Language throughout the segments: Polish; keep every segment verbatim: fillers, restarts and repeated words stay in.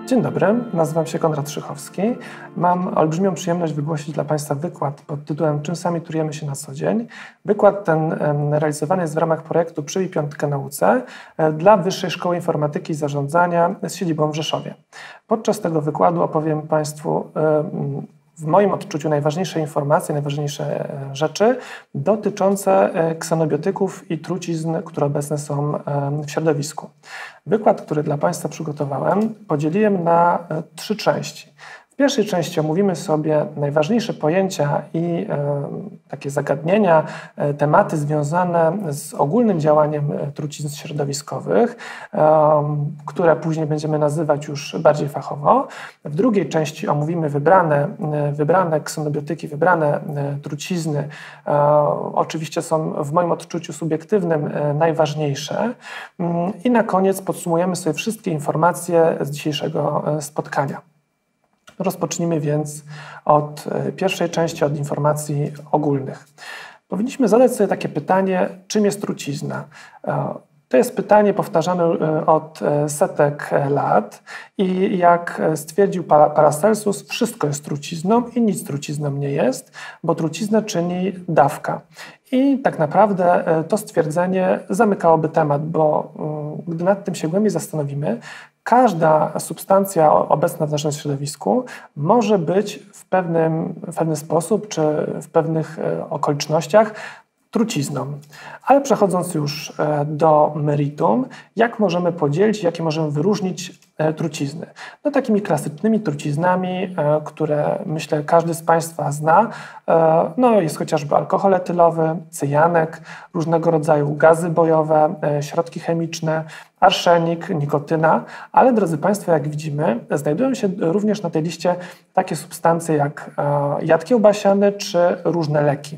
Dzień dobry, nazywam się Konrad Szychowski. Mam olbrzymią przyjemność wygłosić dla Państwa wykład pod tytułem Czym sami się na co dzień. Wykład ten realizowany jest w ramach projektu Przybij piątkę nauce dla Wyższej Szkoły Informatyki i Zarządzania z siedzibą w Rzeszowie. Podczas tego wykładu opowiem Państwu w moim odczuciu najważniejsze informacje, najważniejsze rzeczy dotyczące ksenobiotyków i trucizn, które obecne są w środowisku. Wykład, który dla Państwa przygotowałem, podzieliłem na trzy części. W pierwszej części omówimy sobie najważniejsze pojęcia i e, takie zagadnienia, e, tematy związane z ogólnym działaniem trucizn środowiskowych, e, które później będziemy nazywać już bardziej fachowo. W drugiej części omówimy wybrane, e, wybrane ksenobiotyki, wybrane e, trucizny. E, oczywiście są w moim odczuciu subiektywnym e, najważniejsze. E, I na koniec podsumujemy sobie wszystkie informacje z dzisiejszego e, spotkania. Rozpocznijmy więc od pierwszej części, od informacji ogólnych. Powinniśmy zadać sobie takie pytanie, czym jest trucizna? To jest pytanie powtarzane od setek lat i jak stwierdził Paracelsus, wszystko jest trucizną i nic trucizną nie jest, bo truciznę czyni dawka. I tak naprawdę to stwierdzenie zamykałoby temat, bo gdy nad tym się głębiej zastanowimy, każda substancja obecna w naszym środowisku może być w pewnym, w pewien sposób czy w pewnych okolicznościach trucizną. Ale przechodząc już do meritum, jak możemy podzielić, jakie możemy wyróżnić trucizny? No, takimi klasycznymi truciznami, które myślę każdy z Państwa zna, no, jest chociażby alkohol etylowy, cyjanek, różnego rodzaju gazy bojowe, środki chemiczne, arszenik, nikotyna, ale drodzy Państwo, jak widzimy, znajdują się również na tej liście takie substancje jak jad kiełbasiany czy różne leki.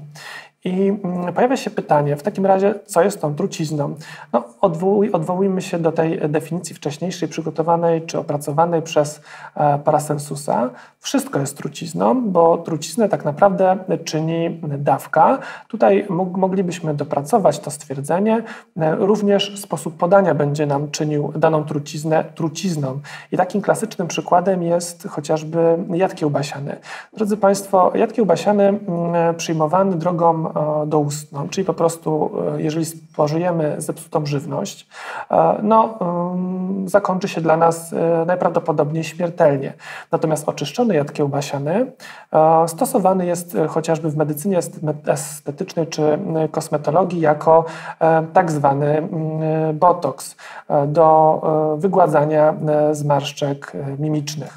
I pojawia się pytanie, w takim razie, co jest tą trucizną? No, odwołuj, odwołujmy się do tej definicji wcześniejszej, przygotowanej czy opracowanej przez e, Paracelsusa. Wszystko jest trucizną, bo truciznę tak naprawdę czyni dawka. Tutaj mógł, moglibyśmy dopracować to stwierdzenie. E, również sposób podania będzie nam czynił daną truciznę trucizną. I takim klasycznym przykładem jest chociażby jad kiełbasiany. Drodzy Państwo, jad kiełbasiany m, przyjmowany drogą doustną, czyli po prostu jeżeli spożyjemy zepsutą żywność, no zakończy się dla nas najprawdopodobniej śmiertelnie. Natomiast oczyszczony jad kiełbasiany stosowany jest chociażby w medycynie estetycznej czy kosmetologii jako tak zwany botoks do wygładzania zmarszczek mimicznych.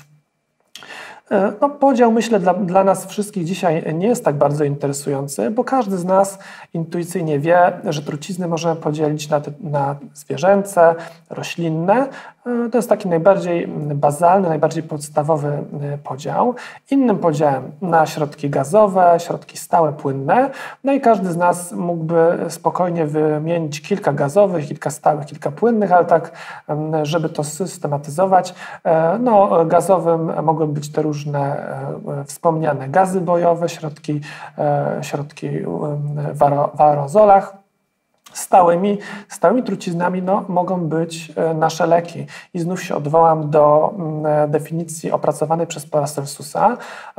No, podział, myślę, dla, dla nas wszystkich dzisiaj nie jest tak bardzo interesujący, bo każdy z nas intuicyjnie wie, że trucizny możemy podzielić na, te, na zwierzęce, roślinne. To jest taki najbardziej bazalny, najbardziej podstawowy podział. Innym podziałem na środki gazowe, środki stałe, płynne. No i każdy z nas mógłby spokojnie wymienić kilka gazowych, kilka stałych, kilka płynnych, ale tak, żeby to systematyzować, no gazowym mogłyby być te różne wspomniane gazy bojowe, środki, środki w aerozolach. Stałymi, stałymi truciznami no, mogą być nasze leki. I znów się odwołam do definicji opracowanej przez Paracelsusa.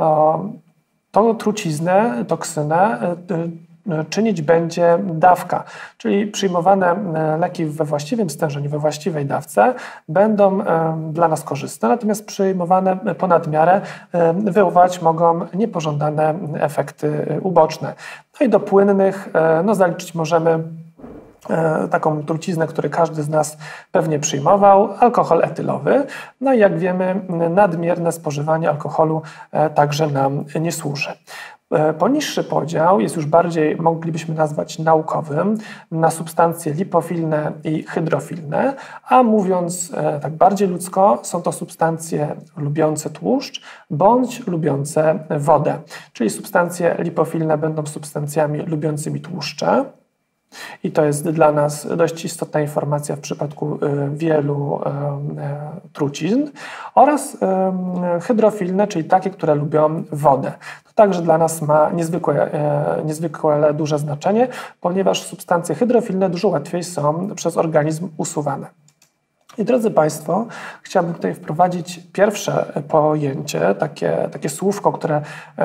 To truciznę, toksynę czynić będzie dawka, czyli przyjmowane leki we właściwym stężeniu, we właściwej dawce będą dla nas korzystne, natomiast przyjmowane ponad miarę wywołać mogą niepożądane efekty uboczne. No i do płynnych no, zaliczyć możemy taką truciznę, którą każdy z nas pewnie przyjmował, alkohol etylowy. No i jak wiemy, nadmierne spożywanie alkoholu także nam nie służy. Poniższy podział jest już bardziej, moglibyśmy nazwać naukowym, na substancje lipofilne i hydrofilne, a mówiąc tak bardziej ludzko, są to substancje lubiące tłuszcz bądź lubiące wodę. Czyli substancje lipofilne będą substancjami lubiącymi tłuszcze. I to jest dla nas dość istotna informacja w przypadku wielu trucizn, oraz hydrofilne, czyli takie, które lubią wodę. To także dla nas ma niezwykłe, niezwykle duże znaczenie, ponieważ substancje hydrofilne dużo łatwiej są przez organizm usuwane. I drodzy Państwo, chciałbym tutaj wprowadzić pierwsze pojęcie, takie, takie słówko, które,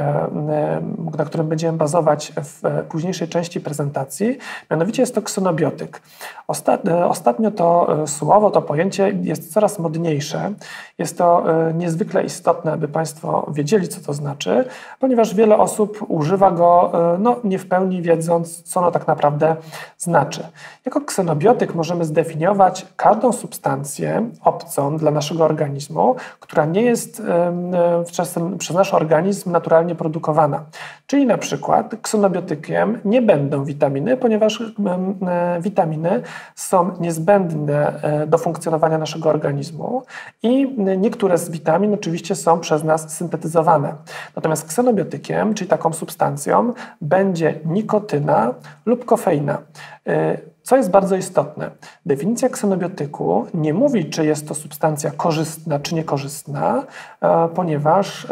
na którym będziemy bazować w późniejszej części prezentacji, mianowicie jest to ksenobiotyk. Ostatnio to słowo, to pojęcie jest coraz modniejsze. Jest to niezwykle istotne, aby Państwo wiedzieli, co to znaczy, ponieważ wiele osób używa go, no, nie w pełni wiedząc, co ono tak naprawdę znaczy. Jako ksenobiotyk możemy zdefiniować każdą substancję obcą dla naszego organizmu, która nie jest czasem przez nasz organizm naturalnie produkowana. Czyli na przykład ksenobiotykiem nie będą witaminy, ponieważ witaminy są niezbędne do funkcjonowania naszego organizmu i niektóre z witamin oczywiście są przez nas syntetyzowane. Natomiast ksenobiotykiem, czyli taką substancją, będzie nikotyna lub kofeina. Co jest bardzo istotne, definicja ksenobiotyku nie mówi, czy jest to substancja korzystna, czy niekorzystna, ponieważ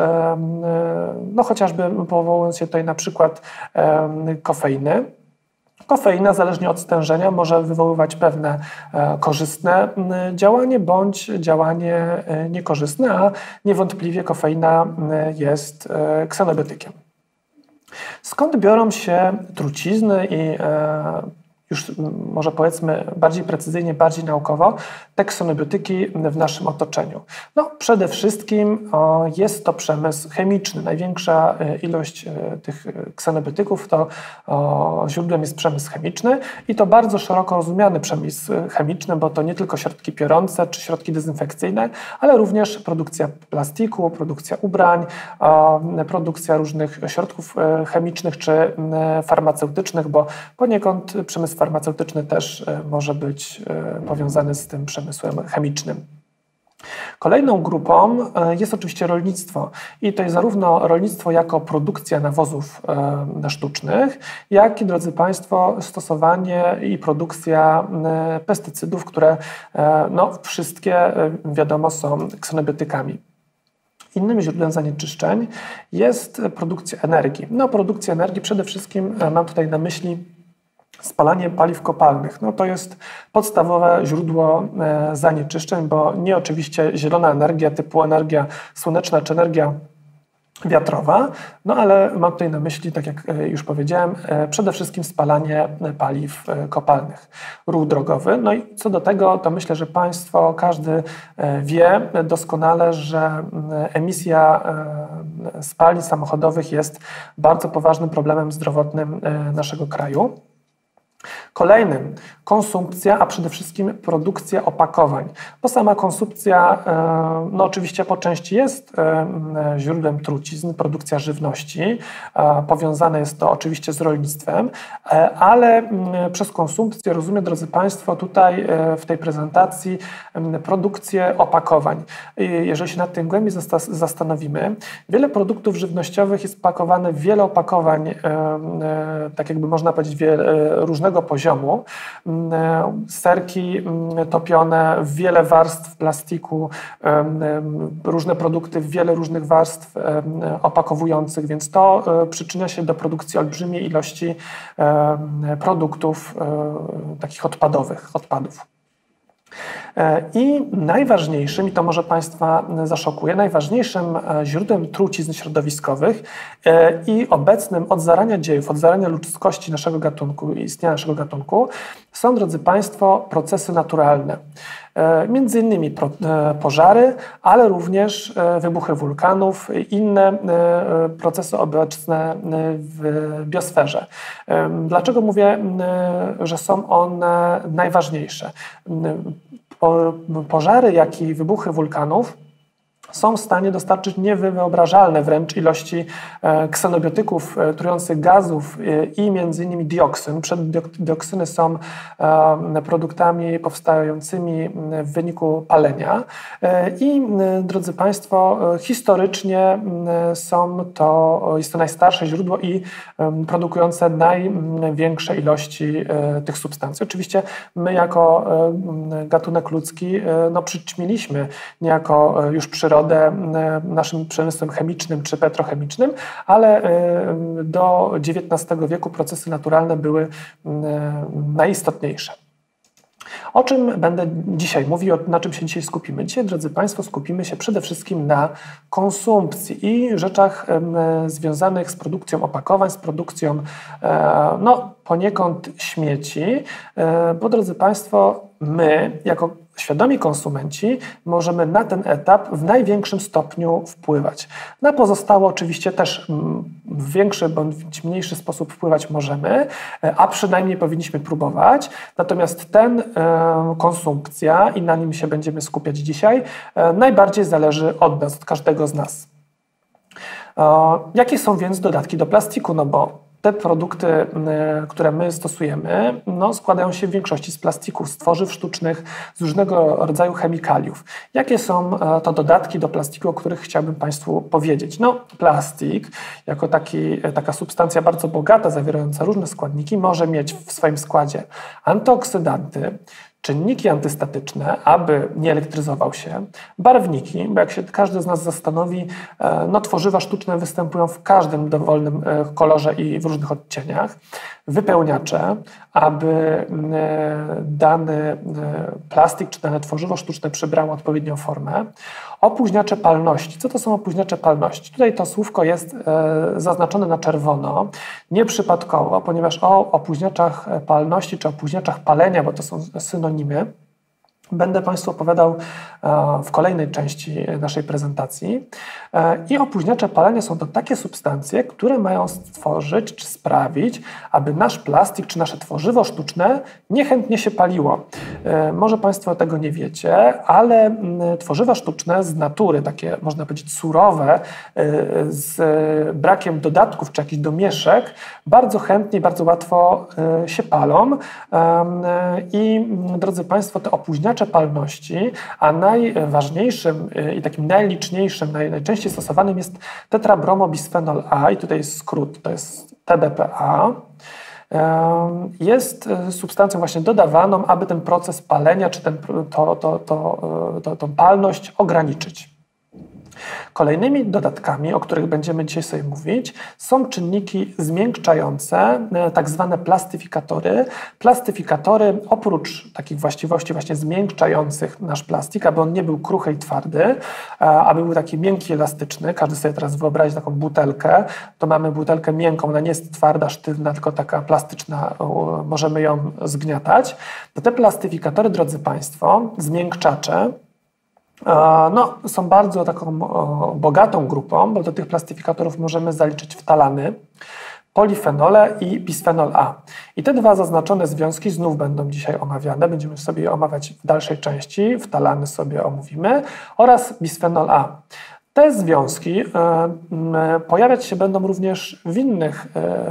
no chociażby powołując się tutaj na przykład kofeiny, kofeina, zależnie od stężenia, może wywoływać pewne korzystne działanie bądź działanie niekorzystne, a niewątpliwie kofeina jest ksenobiotykiem. Skąd biorą się trucizny i już może powiedzmy bardziej precyzyjnie, bardziej naukowo, te ksenobiotyki w naszym otoczeniu? No, przede wszystkim o, jest to przemysł chemiczny. Największa ilość tych ksenobiotyków to o, źródłem jest przemysł chemiczny i to bardzo szeroko rozumiany przemysł chemiczny, bo to nie tylko środki piorące czy środki dezynfekcyjne, ale również produkcja plastiku, produkcja ubrań, o, produkcja różnych środków chemicznych czy farmaceutycznych, bo poniekąd przemysł farmaceutyczny też może być powiązany z tym przemysłem chemicznym. Kolejną grupą jest oczywiście rolnictwo i to jest zarówno rolnictwo jako produkcja nawozów sztucznych, jak i, drodzy Państwo, stosowanie i produkcja pestycydów, które no, wszystkie wiadomo są ksenobiotykami. Innym źródłem zanieczyszczeń jest produkcja energii. No, produkcja energii przede wszystkim mam tutaj na myśli spalanie paliw kopalnych. No to jest podstawowe źródło e, zanieczyszczeń, bo nie oczywiście zielona energia typu energia słoneczna czy energia wiatrowa, no ale mam tutaj na myśli, tak jak już powiedziałem, e, przede wszystkim spalanie paliw e, kopalnych. Ruch drogowy. No i co do tego, to myślę, że Państwo, każdy e, wie doskonale, że emisja e, spalin samochodowych jest bardzo poważnym problemem zdrowotnym e, naszego kraju. Kolejnym konsumpcja, a przede wszystkim produkcja opakowań, bo sama konsumpcja no oczywiście po części jest źródłem trucizn, produkcja żywności, powiązane jest to oczywiście z rolnictwem, ale przez konsumpcję rozumiem, drodzy Państwo, tutaj w tej prezentacji produkcję opakowań. Jeżeli się nad tym głębiej zastanowimy, wiele produktów żywnościowych jest pakowane w wiele opakowań, tak jakby można powiedzieć, wiele, różnego poziomu. Serki topione w wiele warstw plastiku, różne produkty w wiele różnych warstw opakowujących, więc to przyczynia się do produkcji olbrzymiej ilości produktów takich odpadowych, odpadów. I najważniejszym, i to może Państwa zaszokuje, najważniejszym źródłem trucizn środowiskowych i obecnym od zarania dziejów, od zarania ludzkości naszego gatunku i istnienia naszego gatunku są, drodzy Państwo, procesy naturalne. Między innymi pożary, ale również wybuchy wulkanów i inne procesy obecne w biosferze. Dlaczego mówię, że są one najważniejsze? Pożary, jak i wybuchy wulkanów są w stanie dostarczyć niewyobrażalne wręcz ilości ksenobiotyków, trujących gazów i między innymi dioksyn. Przeddioksyny są produktami powstającymi w wyniku palenia i, drodzy Państwo, historycznie są to, jest to najstarsze źródło i produkujące największe ilości tych substancji. Oczywiście my jako gatunek ludzki no, przyćmiliśmy niejako już przyrodę naszym przemysłem chemicznym czy petrochemicznym, ale do dziewiętnastego wieku procesy naturalne były najistotniejsze. O czym będę dzisiaj mówił, na czym się dzisiaj skupimy? Dzisiaj, drodzy Państwo, skupimy się przede wszystkim na konsumpcji i rzeczach e, związanych z produkcją opakowań, z produkcją e, no, poniekąd śmieci, e, bo drodzy Państwo, my jako świadomi konsumenci możemy na ten etap w największym stopniu wpływać. Na pozostałe oczywiście też w większy bądź mniejszy sposób wpływać możemy, a przynajmniej powinniśmy próbować. Natomiast ten e, konsumpcja, i na nim się będziemy skupiać dzisiaj, e, najbardziej zależy od nas, od każdego z nas. E, jakie są więc dodatki do plastiku? No bo te produkty, które my stosujemy, no, składają się w większości z plastiku, z tworzyw sztucznych, z różnego rodzaju chemikaliów. Jakie są to dodatki do plastiku, o których chciałbym Państwu powiedzieć? No, plastik, jako taki, taka substancja bardzo bogata, zawierająca różne składniki, może mieć w swoim składzie antyoksydanty, czynniki antystatyczne, aby nie elektryzował się, barwniki, bo jak się każdy z nas zastanowi, no, tworzywa sztuczne występują w każdym dowolnym kolorze i w różnych odcieniach, wypełniacze, aby dany plastik czy dane tworzywo sztuczne przybrało odpowiednią formę, opóźniacze palności. Co to są opóźniacze palności? Tutaj to słówko jest zaznaczone na czerwono, nieprzypadkowo, ponieważ o opóźniaczach palności czy opóźniaczach palenia, bo to są synonimy, będę Państwu opowiadał w kolejnej części naszej prezentacji. I opóźniacze palenia są to takie substancje, które mają stworzyć czy sprawić, aby nasz plastik czy nasze tworzywo sztuczne niechętnie się paliło. Może Państwo tego nie wiecie, ale tworzywa sztuczne z natury, takie można powiedzieć surowe, z brakiem dodatków czy jakichś domieszek, bardzo chętnie, bardzo łatwo się palą. I drodzy Państwo, te opóźniacze palności, a najważniejszym i takim najliczniejszym, naj, najczęściej stosowanym jest tetrabromobisfenol A i tutaj jest skrót, to jest T B P A. Jest substancją właśnie dodawaną, aby ten proces palenia czy ten, to, to, to, to, tą palność ograniczyć. Kolejnymi dodatkami, o których będziemy dzisiaj sobie mówić, są czynniki zmiękczające, tak zwane plastyfikatory. Plastyfikatory, oprócz takich właściwości właśnie zmiękczających nasz plastik, aby on nie był kruchy i twardy, aby był taki miękki, elastyczny. Każdy sobie teraz wyobrazi taką butelkę. To mamy butelkę miękką, ona nie jest twarda, sztywna, tylko taka plastyczna, możemy ją zgniatać. To te plastyfikatory, drodzy Państwo, zmiękczacze, no, są bardzo taką o, bogatą grupą, bo do tych plastyfikatorów możemy zaliczyć ftalany, polifenole i bisfenol A. I te dwa zaznaczone związki znów będą dzisiaj omawiane, będziemy sobie je omawiać w dalszej części, ftalany sobie omówimy, oraz bisfenol A. Te związki e, pojawiać się będą również w innych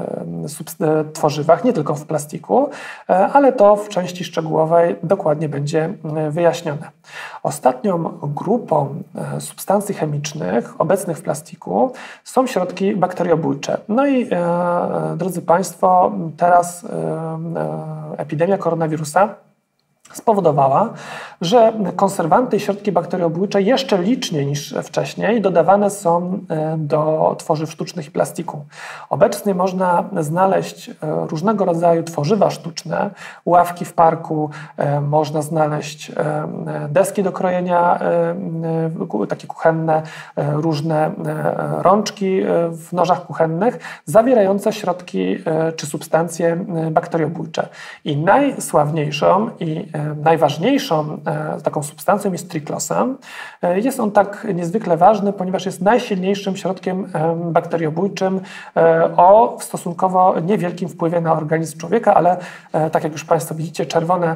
e, tworzywach, nie tylko w plastiku, e, ale to w części szczegółowej dokładnie będzie wyjaśnione. Ostatnią grupą e, substancji chemicznych obecnych w plastiku są środki bakteriobójcze. No i e, drodzy Państwo, teraz e, e, epidemia koronawirusa spowodowała, że konserwanty i środki bakteriobójcze jeszcze liczniej niż wcześniej dodawane są do tworzyw sztucznych i plastiku. Obecnie można znaleźć różnego rodzaju tworzywa sztuczne, ławki w parku, można znaleźć deski do krojenia, takie kuchenne, różne rączki w nożach kuchennych, zawierające środki czy substancje bakteriobójcze. I najsławniejszą i najważniejszą taką substancją jest triclosan. Jest on tak niezwykle ważny, ponieważ jest najsilniejszym środkiem bakteriobójczym o stosunkowo niewielkim wpływie na organizm człowieka, ale tak jak już Państwo widzicie, czerwone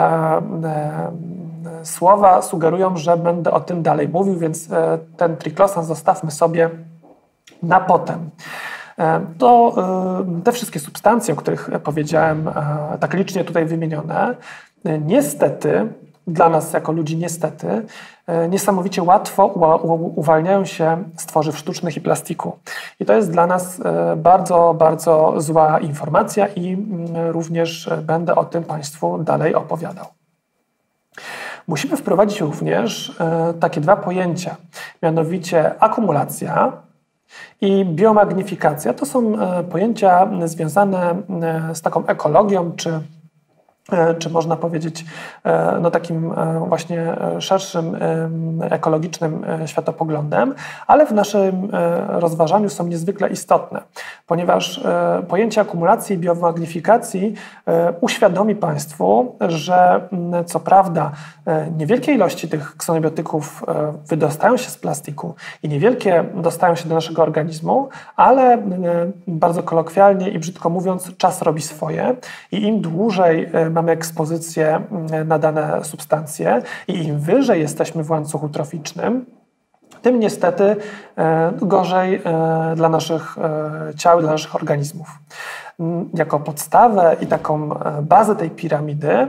słowa sugerują, że będę o tym dalej mówił, więc ten triclosan zostawmy sobie na potem. To te wszystkie substancje, o których powiedziałem, tak licznie tutaj wymienione, niestety, dla nas jako ludzi niestety, niesamowicie łatwo uwalniają się z tworzyw sztucznych i plastiku. I to jest dla nas bardzo, bardzo zła informacja i również będę o tym Państwu dalej opowiadał. Musimy wprowadzić również takie dwa pojęcia, mianowicie akumulacja i biomagnifikacja. To są pojęcia związane z taką ekologią czy czy można powiedzieć no takim właśnie szerszym ekologicznym światopoglądem, ale w naszym rozważaniu są niezwykle istotne, ponieważ pojęcie akumulacji i biomagnifikacji uświadomi Państwu, że co prawda niewielkie ilości tych ksenobiotyków wydostają się z plastiku i niewielkie dostają się do naszego organizmu, ale bardzo kolokwialnie i brzydko mówiąc, czas robi swoje i im dłużej mamy ekspozycję na dane substancje i im wyżej jesteśmy w łańcuchu troficznym, tym niestety gorzej dla naszych ciał i dla naszych organizmów. Jako podstawę i taką bazę tej piramidy,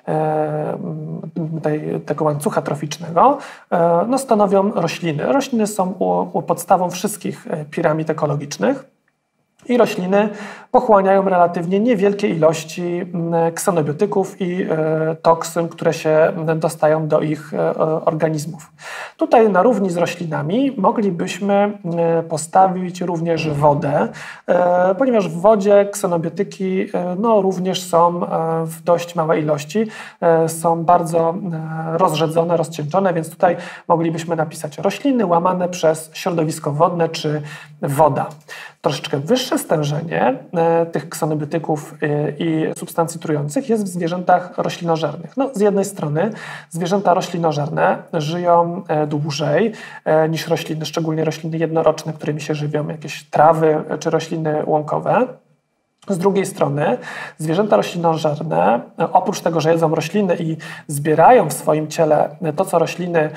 tej, tego łańcucha troficznego, no stanowią rośliny. Rośliny są u, u podstawą wszystkich piramid ekologicznych. I rośliny pochłaniają relatywnie niewielkie ilości ksenobiotyków i toksyn, które się dostają do ich organizmów. Tutaj na równi z roślinami moglibyśmy postawić również wodę, ponieważ w wodzie ksenobiotyki no, również są w dość małej ilości, są bardzo rozrzedzone, rozcieńczone, więc tutaj moglibyśmy napisać rośliny łamane przez środowisko wodne czy woda. Troszeczkę wyższe stężenie tych ksenobiotyków i substancji trujących jest w zwierzętach roślinożernych. No, z jednej strony zwierzęta roślinożerne żyją dłużej niż rośliny, szczególnie rośliny jednoroczne, którymi się żywią, jakieś trawy czy rośliny łąkowe. Z drugiej strony zwierzęta roślinożerne, oprócz tego, że jedzą rośliny i zbierają w swoim ciele to, co rośliny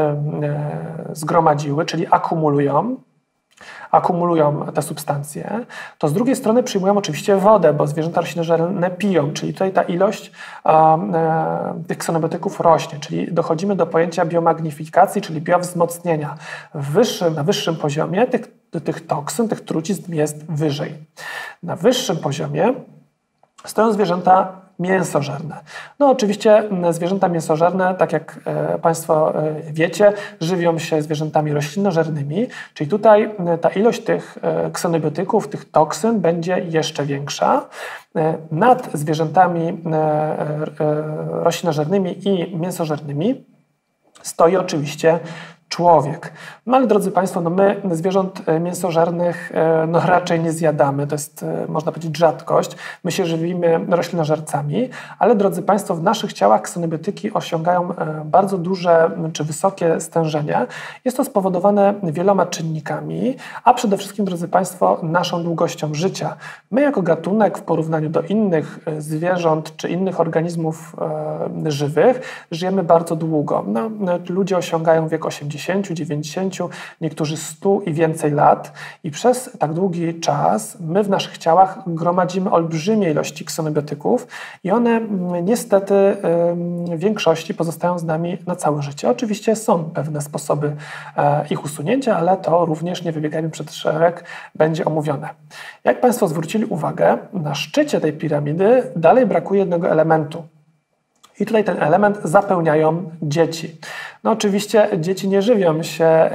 zgromadziły, czyli akumulują, akumulują te substancje, to z drugiej strony przyjmują oczywiście wodę, bo zwierzęta roślinożerne piją, czyli tutaj ta ilość um, e, tych ksenobiotyków rośnie, czyli dochodzimy do pojęcia biomagnifikacji, czyli biowzmocnienia. W wyższym, na wyższym poziomie tych, tych toksyn, tych trucizn jest wyżej. Na wyższym poziomie stoją zwierzęta mięsożerne. No oczywiście zwierzęta mięsożerne, tak jak e, Państwo e, wiecie, żywią się zwierzętami roślinożernymi, czyli tutaj e, ta ilość tych e, ksenobiotyków, tych toksyn będzie jeszcze większa. E, nad zwierzętami e, e, roślinożernymi i mięsożernymi stoi oczywiście człowiek. No ale drodzy Państwo, no my zwierząt mięsożernych no raczej nie zjadamy. To jest, można powiedzieć, rzadkość. My się żywimy roślinożercami, ale drodzy Państwo, w naszych ciałach ksenobiotyki osiągają bardzo duże czy wysokie stężenie. Jest to spowodowane wieloma czynnikami, a przede wszystkim, drodzy Państwo, naszą długością życia. My jako gatunek w porównaniu do innych zwierząt czy innych organizmów e, żywych żyjemy bardzo długo. No, ludzie osiągają wiek osiemdziesiąt, dziewięćdziesiąt, niektórzy sto i więcej lat i przez tak długi czas my w naszych ciałach gromadzimy olbrzymie ilości ksenobiotyków i one niestety w większości pozostają z nami na całe życie. Oczywiście są pewne sposoby ich usunięcia, ale to również, nie wybiegajmy przed szereg, będzie omówione. Jak Państwo zwrócili uwagę, na szczycie tej piramidy dalej brakuje jednego elementu. I tutaj ten element zapełniają dzieci. No oczywiście dzieci nie żywią się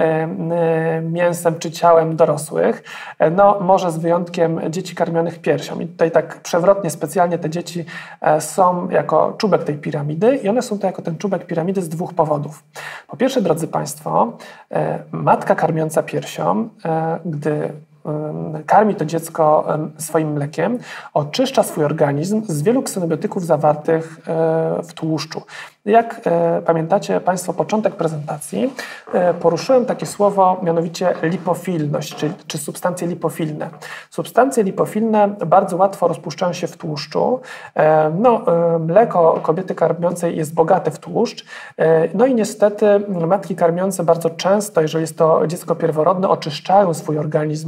mięsem czy ciałem dorosłych, no może z wyjątkiem dzieci karmionych piersią. I tutaj tak przewrotnie, specjalnie te dzieci są jako czubek tej piramidy i one są to jako ten czubek piramidy z dwóch powodów. Po pierwsze, drodzy Państwo, matka karmiąca piersią, gdy karmi to dziecko swoim mlekiem, oczyszcza swój organizm z wielu ksenobiotyków zawartych w tłuszczu. Jak pamiętacie Państwo początek prezentacji, poruszyłem takie słowo, mianowicie lipofilność, czy, czy substancje lipofilne. Substancje lipofilne bardzo łatwo rozpuszczają się w tłuszczu. No, mleko kobiety karmiącej jest bogate w tłuszcz. No i niestety matki karmiące bardzo często, jeżeli jest to dziecko pierworodne, oczyszczają swój organizm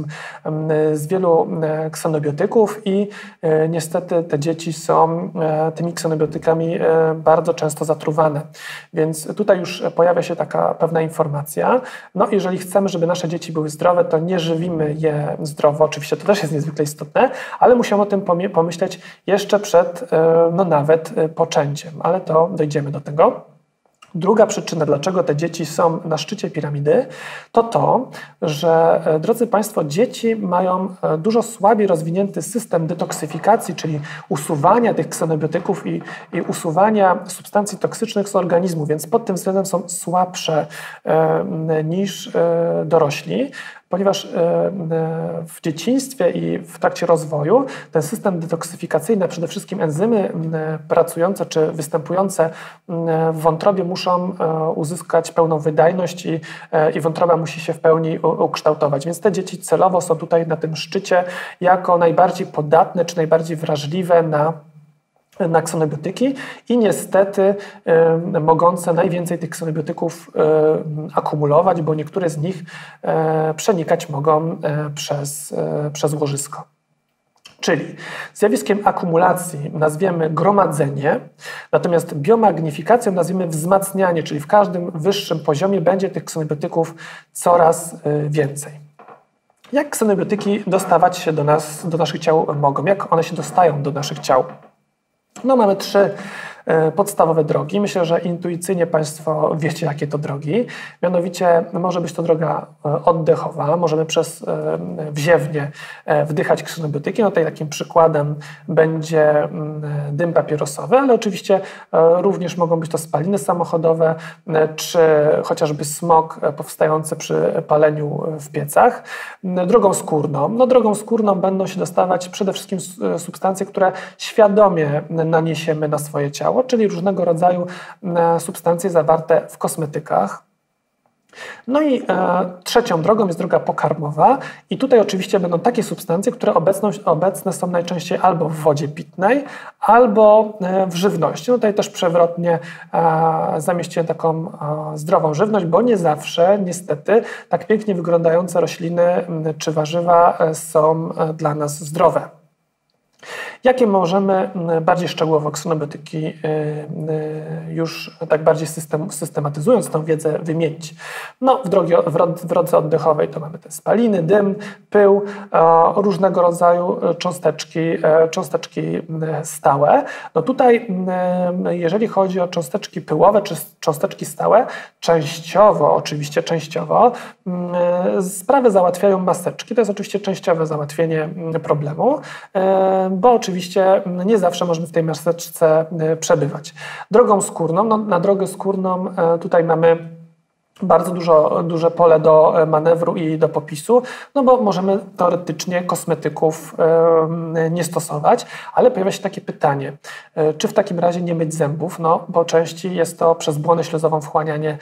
z wielu ksenobiotyków i niestety te dzieci są tymi ksenobiotykami bardzo często zatruwane. Więc tutaj już pojawia się taka pewna informacja. No jeżeli chcemy, żeby nasze dzieci były zdrowe, to nie żywimy je zdrowo. Oczywiście to też jest niezwykle istotne, ale musimy o tym pomyśleć jeszcze przed, no nawet poczęciem, ale to dojdziemy do tego. Druga przyczyna, dlaczego te dzieci są na szczycie piramidy, to to, że, drodzy Państwo, dzieci mają dużo słabiej rozwinięty system detoksyfikacji, czyli usuwania tych ksenobiotyków i, i usuwania substancji toksycznych z organizmu, więc pod tym względem są słabsze e, niż e, dorośli. Ponieważ w dzieciństwie i w trakcie rozwoju ten system detoksyfikacyjny, a przede wszystkim enzymy pracujące czy występujące w wątrobie muszą uzyskać pełną wydajność i, i wątroba musi się w pełni ukształtować. Więc te dzieci celowo są tutaj na tym szczycie jako najbardziej podatne czy najbardziej wrażliwe na na ksenobiotyki i niestety y, mogące najwięcej tych ksenobiotyków y, akumulować, bo niektóre z nich y, przenikać mogą y, przez, y, przez łożysko. Czyli zjawiskiem akumulacji nazwiemy gromadzenie, natomiast biomagnifikacją nazwiemy wzmacnianie, czyli w każdym wyższym poziomie będzie tych ksenobiotyków coraz y, więcej. Jak ksenobiotyki dostawać się do nas, do naszych ciał mogą? Jak one się dostają do naszych ciał? No, mamy trzy e, podstawowe drogi. Myślę, że intuicyjnie Państwo wiecie, jakie to drogi. Mianowicie może być to droga e, oddechowa. Możemy przez e, wziewnię e, wdychać ksenobiotyki. No tutaj takim przykładem będzie m, dym papierosowy, ale oczywiście e, również mogą być to spaliny samochodowe, e, czy chociażby smog e, powstający przy paleniu w piecach. E, drogą skórną. No, drogą skórną będą się dostawać przede wszystkim substancje, które świadomie naniesiemy na swoje ciało, czyli różnego rodzaju substancje zawarte w kosmetykach. No i e, trzecią drogą jest droga pokarmowa i tutaj oczywiście będą takie substancje, które obecną, obecne są najczęściej albo w wodzie pitnej, albo e, w żywności. No tutaj też przewrotnie e, zamieściłem taką e, zdrową żywność, bo nie zawsze niestety tak pięknie wyglądające rośliny m, czy warzywa e, są e, dla nas zdrowe. Jakie możemy bardziej szczegółowo ksenobiotyki już tak bardziej system, systematyzując tą wiedzę wymienić? No, w, drogi, w drodze oddechowej to mamy te spaliny, dym, pył, różnego rodzaju cząsteczki, cząsteczki stałe. No tutaj, jeżeli chodzi o cząsteczki pyłowe czy cząsteczki stałe, częściowo, oczywiście częściowo, sprawę załatwiają maseczki. To jest oczywiście częściowe załatwienie problemu, bo oczywiście nie zawsze możemy w tej maseczce przebywać. Drogą skórną, no, na drogę skórną tutaj mamy bardzo dużo, duże pole do manewru i do popisu, no bo możemy teoretycznie kosmetyków e, nie stosować, ale pojawia się takie pytanie, e, czy w takim razie nie myć zębów, no bo częściej jest to przez błonę śluzową wchłanianie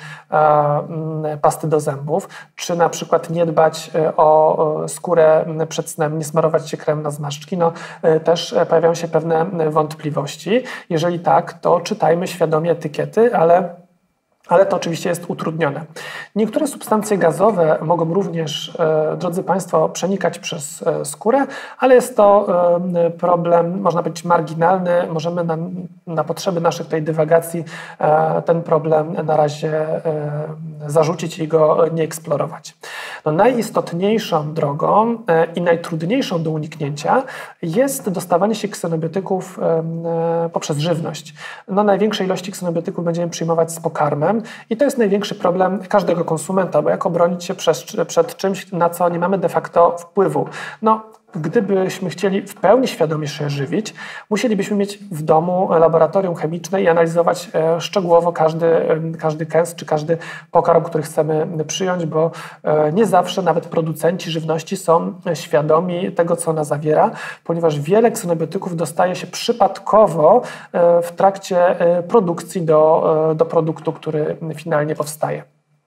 e, pasty do zębów, czy na przykład nie dbać o skórę przed snem, nie smarować się krem na zmarszczki, no e, też pojawiają się pewne wątpliwości. Jeżeli tak, to czytajmy świadomie etykiety, ale ale to oczywiście jest utrudnione. Niektóre substancje gazowe mogą również, e, drodzy Państwo, przenikać przez e, skórę, ale jest to e, problem, można powiedzieć, marginalny. Możemy na, na potrzeby naszych tej dywagacji e, ten problem na razie e, zarzucić i go nie eksplorować. No, najistotniejszą drogą e, i najtrudniejszą do uniknięcia jest dostawanie się ksenobiotyków e, poprzez żywność. No, największej ilości ksenobiotyków będziemy przyjmować z pokarmem, i to jest największy problem każdego konsumenta, bo jak obronić się przed, przed czymś, na co nie mamy de facto wpływu? No, gdybyśmy chcieli w pełni świadomie się żywić, musielibyśmy mieć w domu laboratorium chemiczne i analizować e, szczegółowo każdy, e, każdy kęs czy każdy pokarm, który chcemy przyjąć, bo e, nie zawsze nawet producenci żywności są świadomi tego, co ona zawiera, ponieważ wiele ksenobiotyków dostaje się przypadkowo e, w trakcie e, produkcji do, e, do produktu, który finalnie powstaje.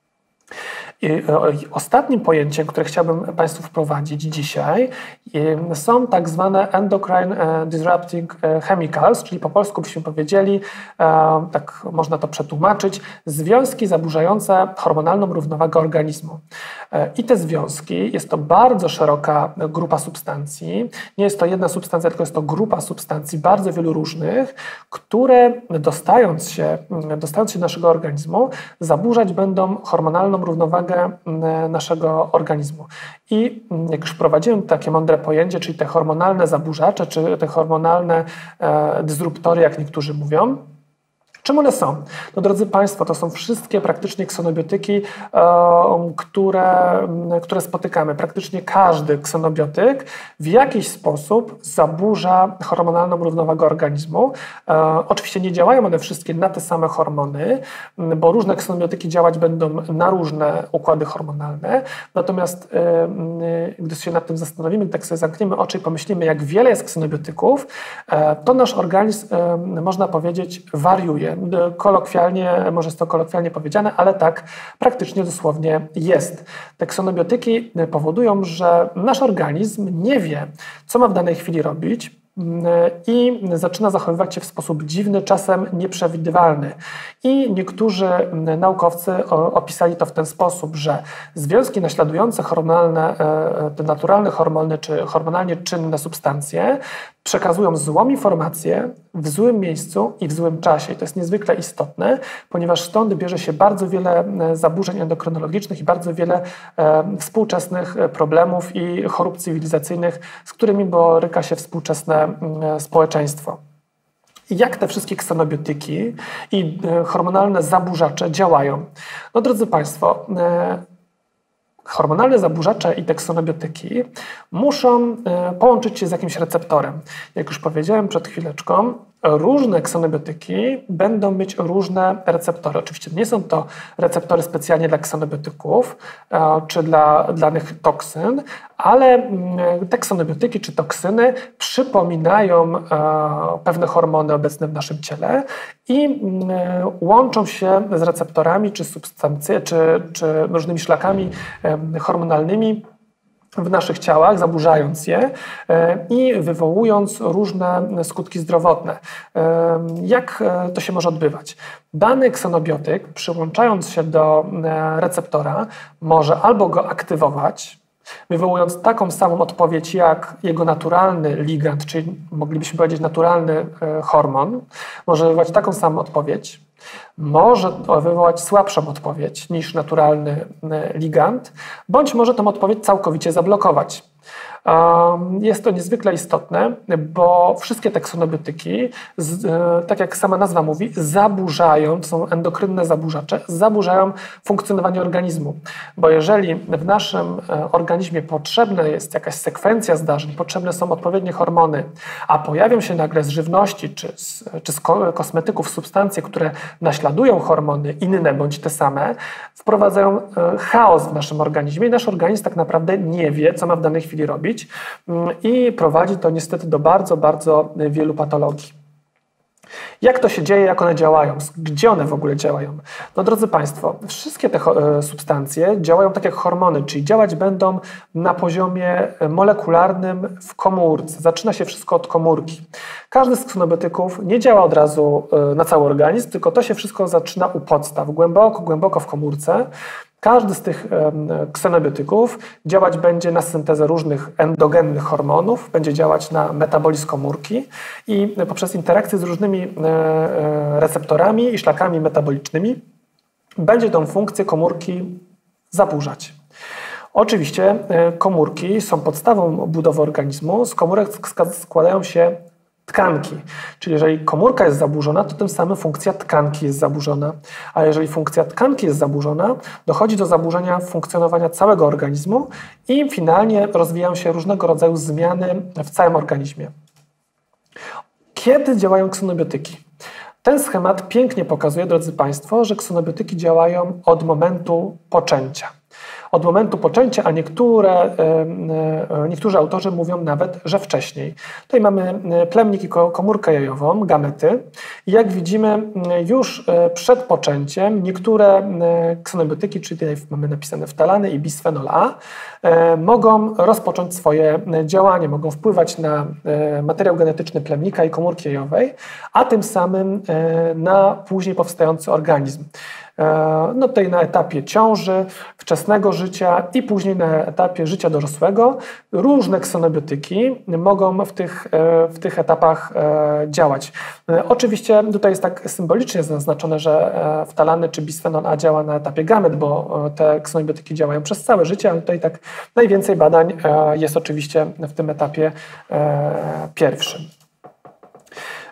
I ostatnim pojęciem, które chciałbym Państwu wprowadzić dzisiaj, są tak zwane endocrine disrupting chemicals, czyli po polsku byśmy powiedzieli, tak można to przetłumaczyć, związki zaburzające hormonalną równowagę organizmu. I te związki, jest to bardzo szeroka grupa substancji, nie jest to jedna substancja, tylko jest to grupa substancji bardzo wielu różnych, które dostając się, dostając się do naszego organizmu, zaburzać będą hormonalną równowagę naszego organizmu. I jak już wprowadziłem takie mądre pojęcie, czyli te hormonalne zaburzacze, czy te hormonalne e, dysruptory, jak niektórzy mówią, Czym one są? No drodzy Państwo, to są wszystkie praktycznie ksenobiotyki, które, które spotykamy. Praktycznie każdy ksenobiotyk w jakiś sposób zaburza hormonalną równowagę organizmu. Oczywiście nie działają one wszystkie na te same hormony, bo różne ksenobiotyki działać będą na różne układy hormonalne. Natomiast gdy się nad tym zastanowimy, tak sobie zamkniemy oczy i pomyślimy, jak wiele jest ksenobiotyków, to nasz organizm, można powiedzieć, wariuje. Kolokwialnie, może jest to kolokwialnie powiedziane, ale tak praktycznie dosłownie jest. Te ksenobiotyki powodują, że nasz organizm nie wie, co ma w danej chwili robić i zaczyna zachowywać się w sposób dziwny, czasem nieprzewidywalny. I niektórzy naukowcy opisali to w ten sposób, że związki naśladujące hormonalne, te naturalne hormony czy hormonalnie czynne substancje przekazują złą informację w złym miejscu i w złym czasie. I to jest niezwykle istotne, ponieważ stąd bierze się bardzo wiele zaburzeń endokrynologicznych i bardzo wiele e, współczesnych problemów i chorób cywilizacyjnych, z którymi boryka się współczesne e, społeczeństwo. I jak te wszystkie ksenobiotyki i e, hormonalne zaburzacze działają? No drodzy Państwo, e, hormonalne zaburzacze i te ksenobiotyki muszą e, połączyć się z jakimś receptorem. Jak już powiedziałem przed chwileczką, różne ksenobiotyki będą mieć różne receptory. Oczywiście nie są to receptory specjalnie dla ksenobiotyków e, czy dla danych toksyn, ale mm, te ksenobiotyki czy toksyny przypominają e, pewne hormony obecne w naszym ciele i mm, łączą się z receptorami czy substancje, czy, czy różnymi szlakami e, hormonalnymi w naszych ciałach, zaburzając je i wywołując różne skutki zdrowotne. Jak to się może odbywać? Dany ksenobiotyk, przyłączając się do receptora, może albo go aktywować, wywołując taką samą odpowiedź jak jego naturalny ligand, czyli moglibyśmy powiedzieć naturalny hormon, może wywołać taką samą odpowiedź, może wywołać słabszą odpowiedź niż naturalny ligand, bądź może tę odpowiedź całkowicie zablokować. Jest to niezwykle istotne, bo wszystkie te ksenobiotyki, tak jak sama nazwa mówi, zaburzają, to są endokrynne zaburzacze, zaburzają funkcjonowanie organizmu. Bo jeżeli w naszym organizmie potrzebna jest jakaś sekwencja zdarzeń, potrzebne są odpowiednie hormony, a pojawią się nagle z żywności czy z, czy z kosmetyków substancje, które naśladują hormony inne bądź te same, wprowadzają chaos w naszym organizmie i nasz organizm tak naprawdę nie wie, co ma w danej chwili robić, i prowadzi to niestety do bardzo, bardzo wielu patologii. Jak to się dzieje, jak one działają? Gdzie one w ogóle działają? No drodzy Państwo, wszystkie te substancje działają tak jak hormony, czyli działać będą na poziomie molekularnym w komórce. Zaczyna się wszystko od komórki. Każdy z ksenobiotyków nie działa od razu na cały organizm, tylko to się wszystko zaczyna u podstaw, głęboko, głęboko w komórce. Każdy z tych ksenobiotyków działać będzie na syntezę różnych endogennych hormonów, będzie działać na metabolizm komórki i poprzez interakcję z różnymi receptorami i szlakami metabolicznymi będzie tą funkcję komórki zaburzać. Oczywiście komórki są podstawą budowy organizmu, z komórek składają się tkanki. Czyli jeżeli komórka jest zaburzona, to tym samym funkcja tkanki jest zaburzona. A jeżeli funkcja tkanki jest zaburzona, dochodzi do zaburzenia funkcjonowania całego organizmu i finalnie rozwijają się różnego rodzaju zmiany w całym organizmie. Kiedy działają ksenobiotyki? Ten schemat pięknie pokazuje, drodzy Państwo, że ksenobiotyki działają od momentu poczęcia. Od momentu poczęcia, a niektóre, niektórzy autorzy mówią nawet, że wcześniej. Tutaj mamy plemnik i komórkę jajową, gamety. I jak widzimy, już przed poczęciem niektóre ksenobiotyki, czyli tutaj mamy napisane ftalany i bisfenol A, mogą rozpocząć swoje działanie, mogą wpływać na materiał genetyczny plemnika i komórki jajowej, a tym samym na później powstający organizm. No tutaj na etapie ciąży, wczesnego życia i później na etapie życia dorosłego różne ksenobiotyki mogą w tych, w tych etapach działać. Oczywiście tutaj jest tak symbolicznie zaznaczone, że ftalany czy bisfenol A działa na etapie gamet, bo te ksenobiotyki działają przez całe życie, ale tutaj tak najwięcej badań jest oczywiście w tym etapie pierwszym.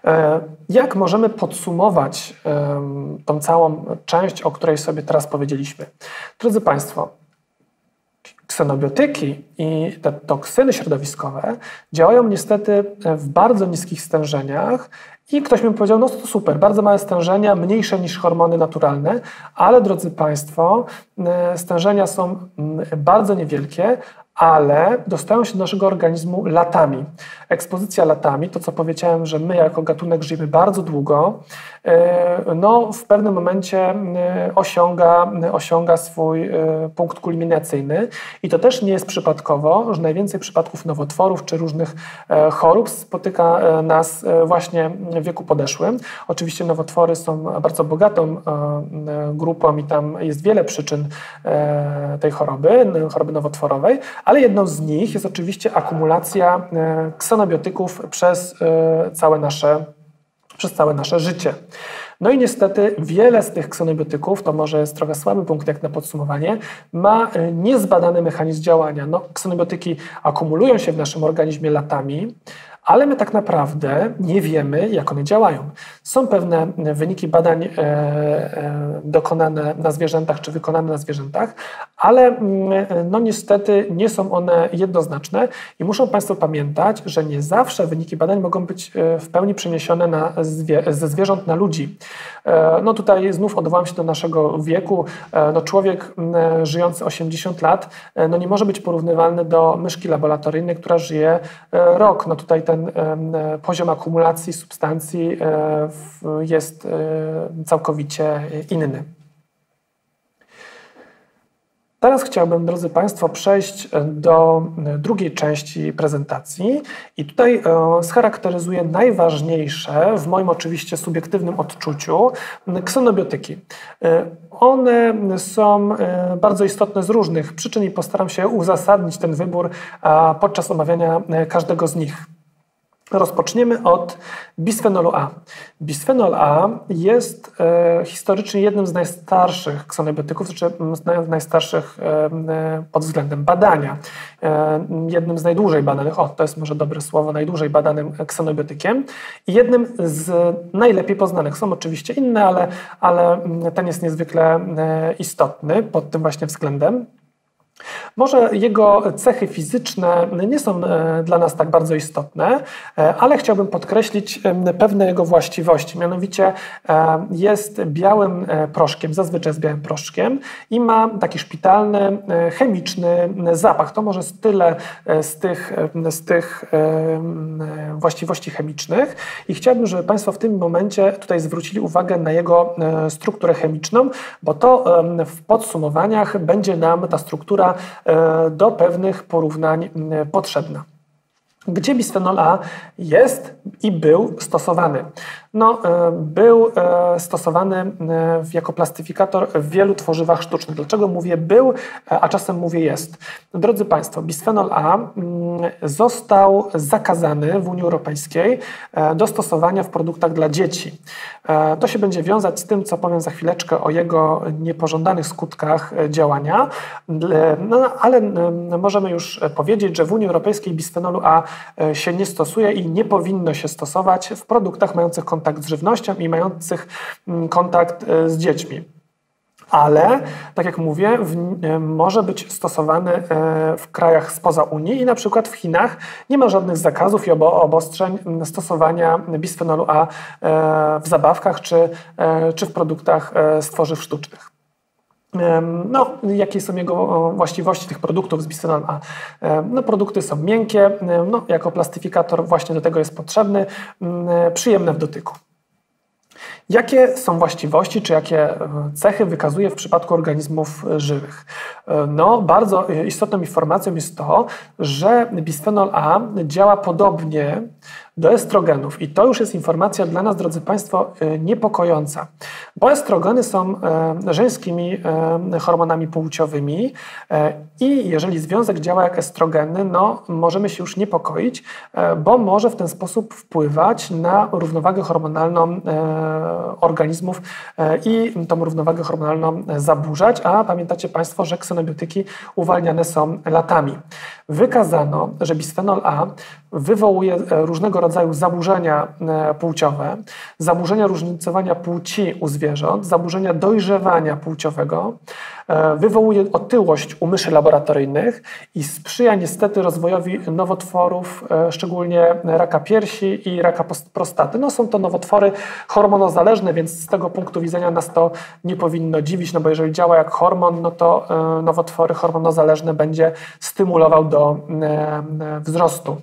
Jak możemy podsumować tą całą część, o której sobie teraz powiedzieliśmy? Drodzy Państwo, ksenobiotyki i te toksyny środowiskowe działają niestety w bardzo niskich stężeniach i ktoś mi powiedział, no to super, bardzo małe stężenia, mniejsze niż hormony naturalne, ale drodzy Państwo, stężenia są bardzo niewielkie, ale dostają się do naszego organizmu latami. Ekspozycja latami, to co powiedziałem, że my jako gatunek żyjemy bardzo długo, no w pewnym momencie osiąga, osiąga swój punkt kulminacyjny i to też nie jest przypadkowo, że najwięcej przypadków nowotworów czy różnych chorób spotyka nas właśnie w wieku podeszłym. Oczywiście nowotwory są bardzo bogatą grupą i tam jest wiele przyczyn tej choroby, choroby nowotworowej, ale jedną z nich jest oczywiście akumulacja ksenobiotyków przez całe nasze, przez całe nasze życie. No i niestety wiele z tych ksenobiotyków, to może jest trochę słaby punkt jak na podsumowanie, ma niezbadany mechanizm działania. No, ksenobiotyki akumulują się w naszym organizmie latami, ale my tak naprawdę nie wiemy, jak one działają. Są pewne wyniki badań e, e, dokonane na zwierzętach czy wykonane na zwierzętach, ale no niestety nie są one jednoznaczne i muszą Państwo pamiętać, że nie zawsze wyniki badań mogą być w pełni przeniesione na zwie, ze zwierząt na ludzi. E, no tutaj znów odwołam się do naszego wieku. E, no człowiek e, żyjący osiemdziesiąt lat e, no nie może być porównywalny do myszki laboratoryjnej, która żyje e, rok. No tutaj ten e, poziom akumulacji substancji e, w, jest e, całkowicie inny. Teraz chciałbym, drodzy Państwo, przejść do drugiej części prezentacji i tutaj scharakteryzuję najważniejsze, w moim oczywiście subiektywnym odczuciu, ksenobiotyki. One są bardzo istotne z różnych przyczyn i postaram się uzasadnić ten wybór podczas omawiania każdego z nich. Rozpoczniemy od bisfenolu A. Bisfenol A jest e, historycznie jednym z najstarszych ksenobiotyków, czy z najstarszych e, pod względem badania. E, jednym z najdłużej badanych, o to jest może dobre słowo, najdłużej badanym ksenobiotykiem i jednym z najlepiej poznanych. Są oczywiście inne, ale, ale ten jest niezwykle e, istotny pod tym właśnie względem. Może jego cechy fizyczne nie są dla nas tak bardzo istotne, ale chciałbym podkreślić pewne jego właściwości. Mianowicie jest białym proszkiem, zazwyczaj jest białym proszkiem i ma taki szpitalny, chemiczny zapach. To może tyle z tych, z tych właściwości chemicznych i chciałbym, żeby Państwo w tym momencie tutaj zwrócili uwagę na jego strukturę chemiczną, bo to w podsumowaniach będzie nam ta struktura do pewnych porównań potrzebna. Gdzie bisfenol A jest i był stosowany? No, był stosowany jako plastyfikator w wielu tworzywach sztucznych. Dlaczego mówię był, a czasem mówię jest? Drodzy Państwo, bisfenol A został zakazany w Unii Europejskiej do stosowania w produktach dla dzieci. To się będzie wiązać z tym, co powiem za chwileczkę o jego niepożądanych skutkach działania, no, ale możemy już powiedzieć, że w Unii Europejskiej bisfenolu A się nie stosuje i nie powinno się stosować w produktach mających kontakt z żywnością i mających kontakt z dziećmi. Ale, tak jak mówię, w, może być stosowany w krajach spoza Unii i na przykład w Chinach nie ma żadnych zakazów i obostrzeń stosowania bisfenolu A w zabawkach czy, czy w produktach z tworzyw sztucznych. No, jakie są jego właściwości tych produktów z bisfenolem A? No, produkty są miękkie, no, jako plastyfikator właśnie do tego jest potrzebny, przyjemne w dotyku. Jakie są właściwości, czy jakie cechy wykazuje w przypadku organizmów żywych? No, bardzo istotną informacją jest to, że bisfenol A działa podobnie do estrogenów i to już jest informacja dla nas, drodzy Państwo, niepokojąca, bo estrogeny są żeńskimi hormonami płciowymi i jeżeli związek działa jak estrogeny, no możemy się już niepokoić, bo może w ten sposób wpływać na równowagę hormonalną organizmów i tą równowagę hormonalną zaburzać, a pamiętacie Państwo, że ksenobiotyki uwalniane są latami. Wykazano, że bisfenol A wywołuje różnego rodzaju zaburzenia płciowe, zaburzenia różnicowania płci u zwierząt, zaburzenia dojrzewania płciowego, wywołuje otyłość u myszy laboratoryjnych i sprzyja niestety rozwojowi nowotworów, szczególnie raka piersi i raka prostaty. No, są to nowotwory hormonozależne, więc z tego punktu widzenia nas to nie powinno dziwić, no bo jeżeli działa jak hormon, no to nowotwory hormonozależne będzie stymulował do wzrostu.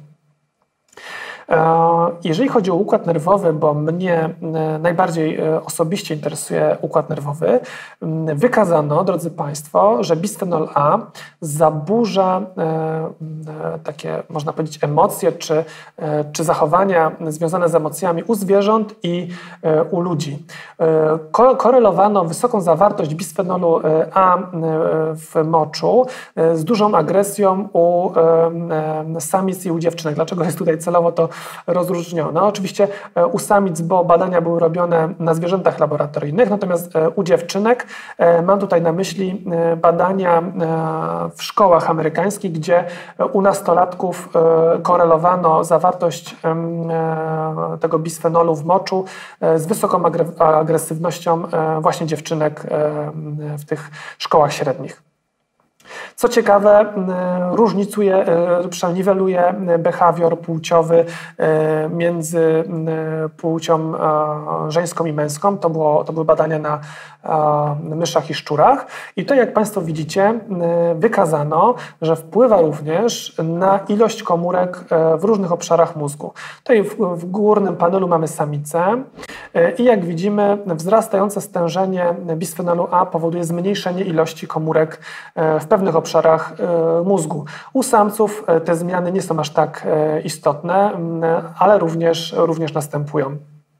Jeżeli chodzi o układ nerwowy, bo mnie najbardziej osobiście interesuje układ nerwowy, wykazano, drodzy Państwo, że bisfenol A zaburza takie, można powiedzieć, emocje czy, czy zachowania związane z emocjami u zwierząt i u ludzi. Korelowano wysoką zawartość bisfenolu A w moczu z dużą agresją u samic i u dziewczynek. Dlaczego jest tutaj celowo to rozróżniono? Oczywiście u samic, bo badania były robione na zwierzętach laboratoryjnych, natomiast u dziewczynek mam tutaj na myśli badania w szkołach amerykańskich, gdzie u nastolatków korelowano zawartość tego bisfenolu w moczu z wysoką agresywnością właśnie dziewczynek w tych szkołach średnich. Co ciekawe, różnicuje, przynajmniej niweluje behawior płciowy między płcią żeńską i męską. To, było, to były badania na myszach i szczurach. I tutaj, jak Państwo widzicie, wykazano, że wpływa również na ilość komórek w różnych obszarach mózgu. Tutaj w, w górnym panelu mamy samicę i jak widzimy, wzrastające stężenie bisfenolu A powoduje zmniejszenie ilości komórek w pewnych obszarach mózgu. U samców te zmiany nie są aż tak istotne, ale również, również następują.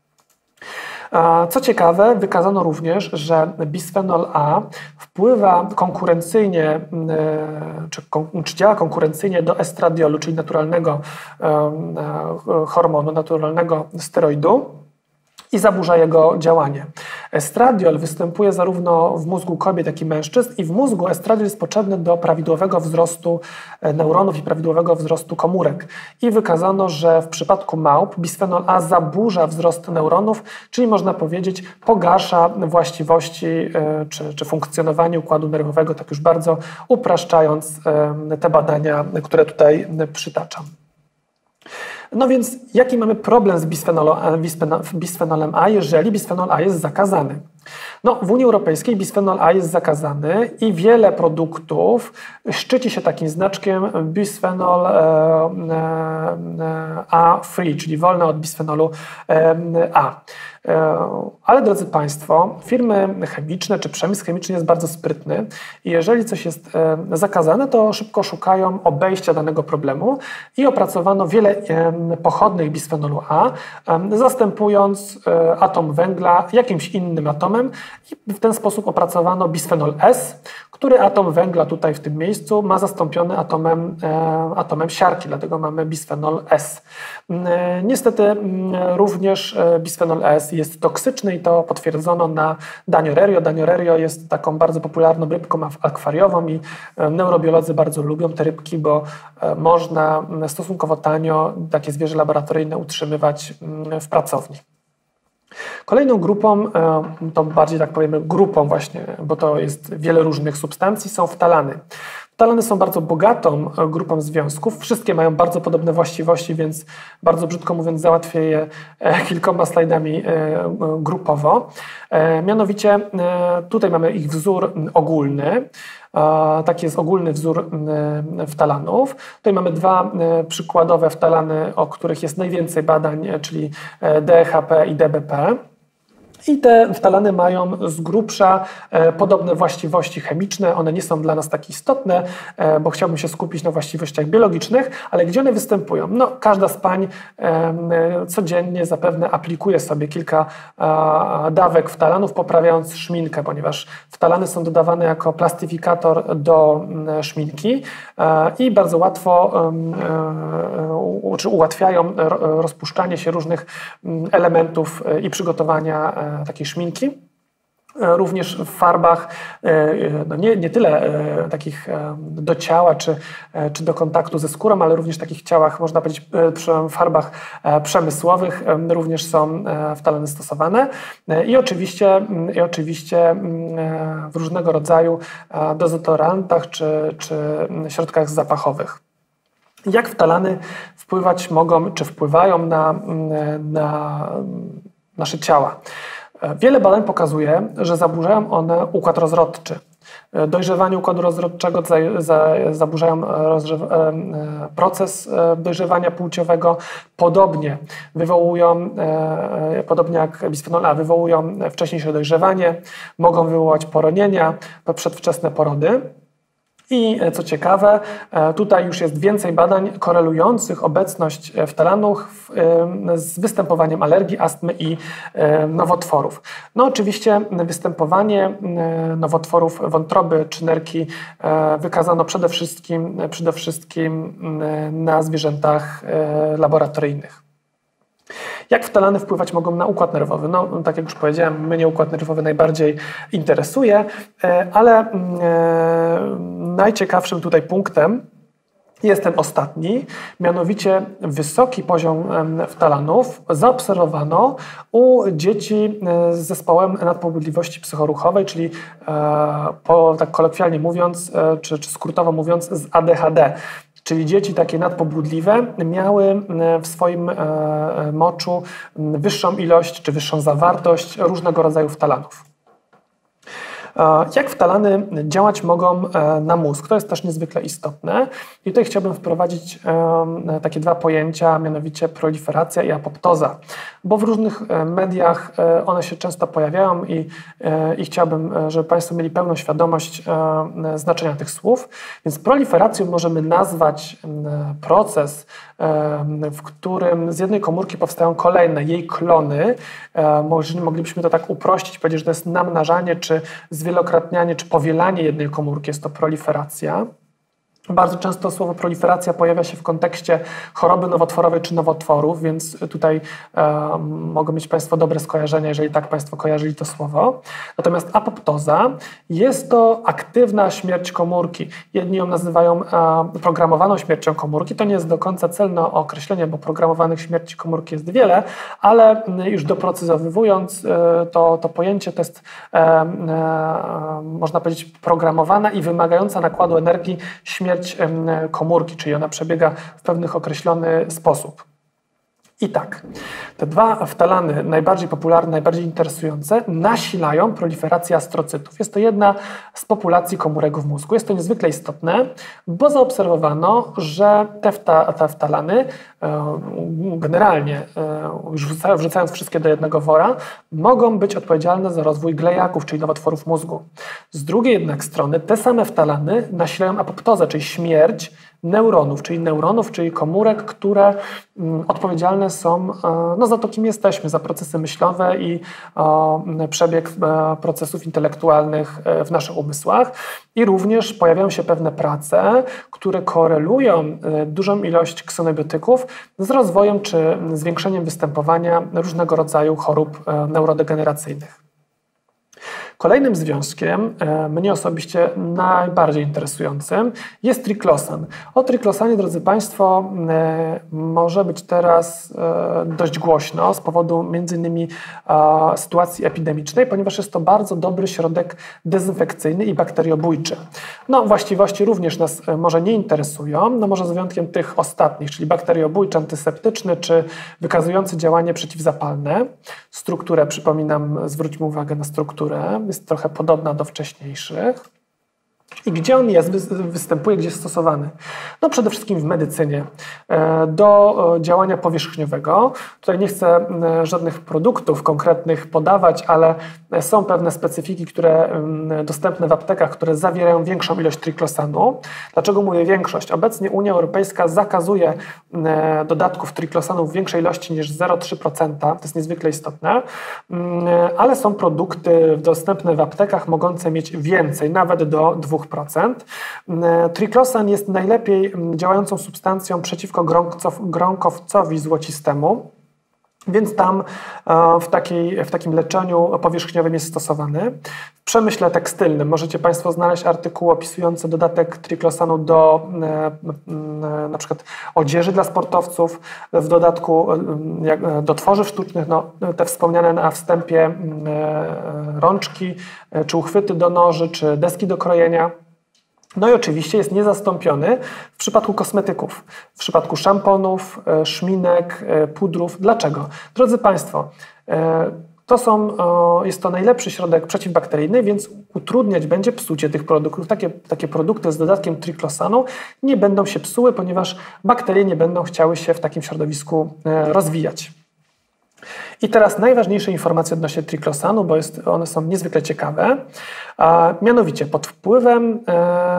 Co ciekawe, wykazano również, że bisfenol A wpływa konkurencyjnie, czy, czy działa konkurencyjnie do estradiolu, czyli naturalnego hormonu, naturalnego steroidu, i zaburza jego działanie. Estradiol występuje zarówno w mózgu kobiet, jak i mężczyzn i w mózgu estradiol jest potrzebny do prawidłowego wzrostu neuronów i prawidłowego wzrostu komórek. I wykazano, że w przypadku małp bisfenol A zaburza wzrost neuronów, czyli można powiedzieć pogarsza właściwości czy, czy funkcjonowanie układu nerwowego, tak już bardzo upraszczając te badania, które tutaj przytaczam. No więc jaki mamy problem z bisfenolem A, jeżeli bisfenol A jest zakazany? No, w Unii Europejskiej bisfenol A jest zakazany i wiele produktów szczyci się takim znaczkiem bisphenol A free, czyli wolne od bisfenolu A. Ale drodzy Państwo, firmy chemiczne czy przemysł chemiczny jest bardzo sprytny i jeżeli coś jest zakazane, to szybko szukają obejścia danego problemu i opracowano wiele pochodnych bisfenolu A, zastępując atom węgla jakimś innym atomem i w ten sposób opracowano bisfenol S, który atom węgla tutaj w tym miejscu ma zastąpiony atomem, atomem siarki, dlatego mamy bisfenol S. Niestety również bisfenol S jest toksyczny i to potwierdzono na Daniorerio. Daniorerio jest taką bardzo popularną rybką akwariową i neurobiolodzy bardzo lubią te rybki, bo można stosunkowo tanio takie zwierzę laboratoryjne utrzymywać w pracowni. Kolejną grupą, to bardziej tak powiemy grupą właśnie, bo to jest wiele różnych substancji, są ftalany. Ftalany są bardzo bogatą grupą związków, wszystkie mają bardzo podobne właściwości, więc bardzo brzydko mówiąc załatwię je kilkoma slajdami grupowo. Mianowicie tutaj mamy ich wzór ogólny. Taki jest ogólny wzór ftalanów. Tutaj mamy dwa przykładowe ftalany, o których jest najwięcej badań, czyli D E H P i D B P. I te ftalany mają z grubsza e, podobne właściwości chemiczne. One nie są dla nas tak istotne, e, bo chciałbym się skupić na właściwościach biologicznych, ale gdzie one występują? No, każda z pań e, codziennie zapewne aplikuje sobie kilka e, dawek ftalanów, poprawiając szminkę, ponieważ ftalany są dodawane jako plastyfikator do e, szminki e, i bardzo łatwo e, e, czy ułatwiają rozpuszczanie się różnych elementów e, i przygotowania e, takiej szminki. Również w farbach, no nie, nie tyle takich do ciała czy, czy do kontaktu ze skórą, ale również takich ciałach, można powiedzieć, w farbach przemysłowych również są ftalany stosowane. I oczywiście, i oczywiście w różnego rodzaju dezodorantach czy, czy środkach zapachowych. Jak ftalany wpływać mogą, czy wpływają na, na nasze ciała? Wiele badań pokazuje, że zaburzają one układ rozrodczy. Dojrzewanie układu rozrodczego zaburzają proces dojrzewania płciowego. Podobnie wywołują, podobnie jak bisfenol A, wywołują wcześniejsze dojrzewanie, mogą wywołać poronienia, przedwczesne porody. I co ciekawe, tutaj już jest więcej badań korelujących obecność ftalanów z występowaniem alergii, astmy i nowotworów. No oczywiście występowanie nowotworów wątroby czy nerki wykazano przede wszystkim, przede wszystkim na zwierzętach laboratoryjnych. Jak ftalany wpływać mogą na układ nerwowy? No, tak jak już powiedziałem, mnie układ nerwowy najbardziej interesuje, ale najciekawszym tutaj punktem jest ten ostatni, mianowicie wysoki poziom ftalanów zaobserwowano u dzieci z zespołem nadpobudliwości psychoruchowej, czyli po, tak kolokwialnie mówiąc, czy, czy skrótowo mówiąc, z A D H D. Czyli dzieci takie nadpobudliwe miały w swoim moczu wyższą ilość czy wyższą zawartość różnego rodzaju ftalanów. Jak ftalany działać mogą na mózg? To jest też niezwykle istotne. I tutaj chciałbym wprowadzić takie dwa pojęcia, mianowicie proliferacja i apoptoza, bo w różnych mediach one się często pojawiają i, i chciałbym, żeby Państwo mieli pełną świadomość znaczenia tych słów. Więc proliferacją możemy nazwać proces, w którym z jednej komórki powstają kolejne jej klony. Moglibyśmy to tak uprościć, powiedzieć, że to jest namnażanie, czy zwielokrotnianie, czy powielanie jednej komórki, jest to proliferacja. Bardzo często słowo proliferacja pojawia się w kontekście choroby nowotworowej czy nowotworów, więc tutaj e, mogą mieć Państwo dobre skojarzenia, jeżeli tak Państwo kojarzyli to słowo. Natomiast apoptoza jest to aktywna śmierć komórki. Jedni ją nazywają e, programowaną śmiercią komórki. To nie jest do końca celne określenie, bo programowanych śmierci komórki jest wiele, ale już doprecyzowując e, to, to pojęcie, to jest e, e, można powiedzieć programowana i wymagająca nakładu energii śmierć komórki, czyli ona przebiega w pewnych określony sposób. I tak, te dwa ftalany najbardziej popularne, najbardziej interesujące nasilają proliferację astrocytów. Jest to jedna z populacji komórek w mózgu. Jest to niezwykle istotne, bo zaobserwowano, że te, fta, te ftalany generalnie, już wrzucając wszystkie do jednego wora, mogą być odpowiedzialne za rozwój glejaków, czyli nowotworów mózgu. Z drugiej jednak strony te same ftalany nasilają apoptozę, czyli śmierć neuronów, czyli neuronów, czyli komórek, które mm, odpowiedzialne są e, no, za to, kim jesteśmy, za procesy myślowe i e, przebieg e, procesów intelektualnych e, w naszych umysłach. I również pojawiają się pewne prace, które korelują e, dużą ilość ksenobiotyków z rozwojem czy zwiększeniem występowania różnego rodzaju chorób e, neurodegeneracyjnych. Kolejnym związkiem, mnie osobiście najbardziej interesującym, jest triklosan. O triklosanie, drodzy Państwo, może być teraz dość głośno z powodu między innymi sytuacji epidemicznej, ponieważ jest to bardzo dobry środek dezynfekcyjny i bakteriobójczy. No, właściwości również nas może nie interesują, no może z wyjątkiem tych ostatnich, czyli bakteriobójczy, antyseptyczny czy wykazujący działanie przeciwzapalne. Strukturę, przypominam, zwróćmy uwagę na strukturę, jest trochę podobna do wcześniejszych. I gdzie on jest, występuje, gdzie jest stosowany? No przede wszystkim w medycynie, do działania powierzchniowego. Tutaj nie chcę żadnych produktów konkretnych podawać, ale są pewne specyfiki, które dostępne w aptekach, które zawierają większą ilość triklosanu. Dlaczego mówię większość? Obecnie Unia Europejska zakazuje dodatków triklosanu w większej ilości niż zero przecinek trzy procent. To jest niezwykle istotne, ale są produkty dostępne w aptekach mogące mieć więcej, nawet do dwóch procent. Triklosan jest najlepiej działającą substancją przeciwko grąnkowcowi złocistemu. Więc tam w, takiej, w takim leczeniu powierzchniowym jest stosowany. W przemyśle tekstylnym możecie Państwo znaleźć artykuły opisujące dodatek triklosanu do na przykład odzieży dla sportowców, w dodatku do tworzyw sztucznych, no, te wspomniane na wstępie rączki, czy uchwyty do noży, czy deski do krojenia. No i oczywiście jest niezastąpiony w przypadku kosmetyków, w przypadku szamponów, szminek, pudrów. Dlaczego? Drodzy Państwo, to są, jest to najlepszy środek przeciwbakteryjny, więc utrudniać będzie psucie tych produktów. Takie, takie produkty z dodatkiem triklosanu nie będą się psuły, ponieważ bakterie nie będą chciały się w takim środowisku rozwijać. I teraz najważniejsze informacje odnośnie triklosanu, bo jest, one są niezwykle ciekawe. A mianowicie pod wpływem e,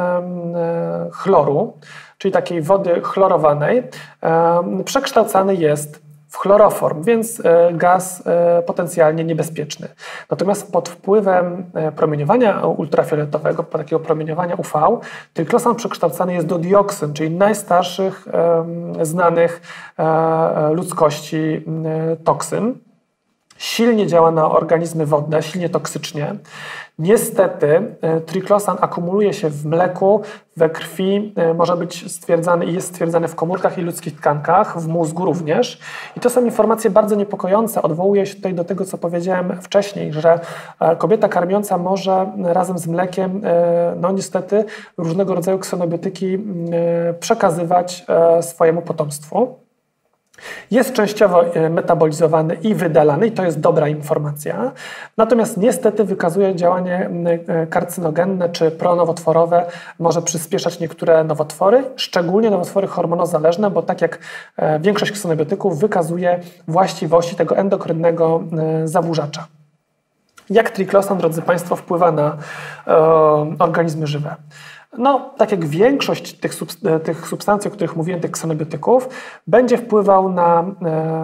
e, chloru, czyli takiej wody chlorowanej, e, przekształcany jest w chloroform, więc e, gaz e, potencjalnie niebezpieczny. Natomiast pod wpływem e, promieniowania ultrafioletowego, takiego promieniowania U V, triklosan przekształcany jest do dioksyn, czyli najstarszych e, znanych e, ludzkości e, toksyn. Silnie działa na organizmy wodne, silnie toksycznie. Niestety triklosan akumuluje się w mleku, we krwi, może być stwierdzany i jest stwierdzany w komórkach i ludzkich tkankach, w mózgu również. I to są informacje bardzo niepokojące. Odwołuję się tutaj do tego, co powiedziałem wcześniej, że kobieta karmiąca może razem z mlekiem, no niestety, różnego rodzaju ksenobiotyki przekazywać swojemu potomstwu. Jest częściowo metabolizowany i wydalany i to jest dobra informacja. Natomiast niestety wykazuje działanie karcynogenne czy pronowotworowe, może przyspieszać niektóre nowotwory, szczególnie nowotwory hormonozależne, bo tak jak większość ksenobiotyków wykazuje właściwości tego endokrynnego zaburzacza. Jak triklosan, drodzy Państwo, wpływa na e, organizmy żywe? No, tak jak większość tych, sub, tych substancji, o których mówiłem, tych ksenobiotyków, będzie wpływał na e,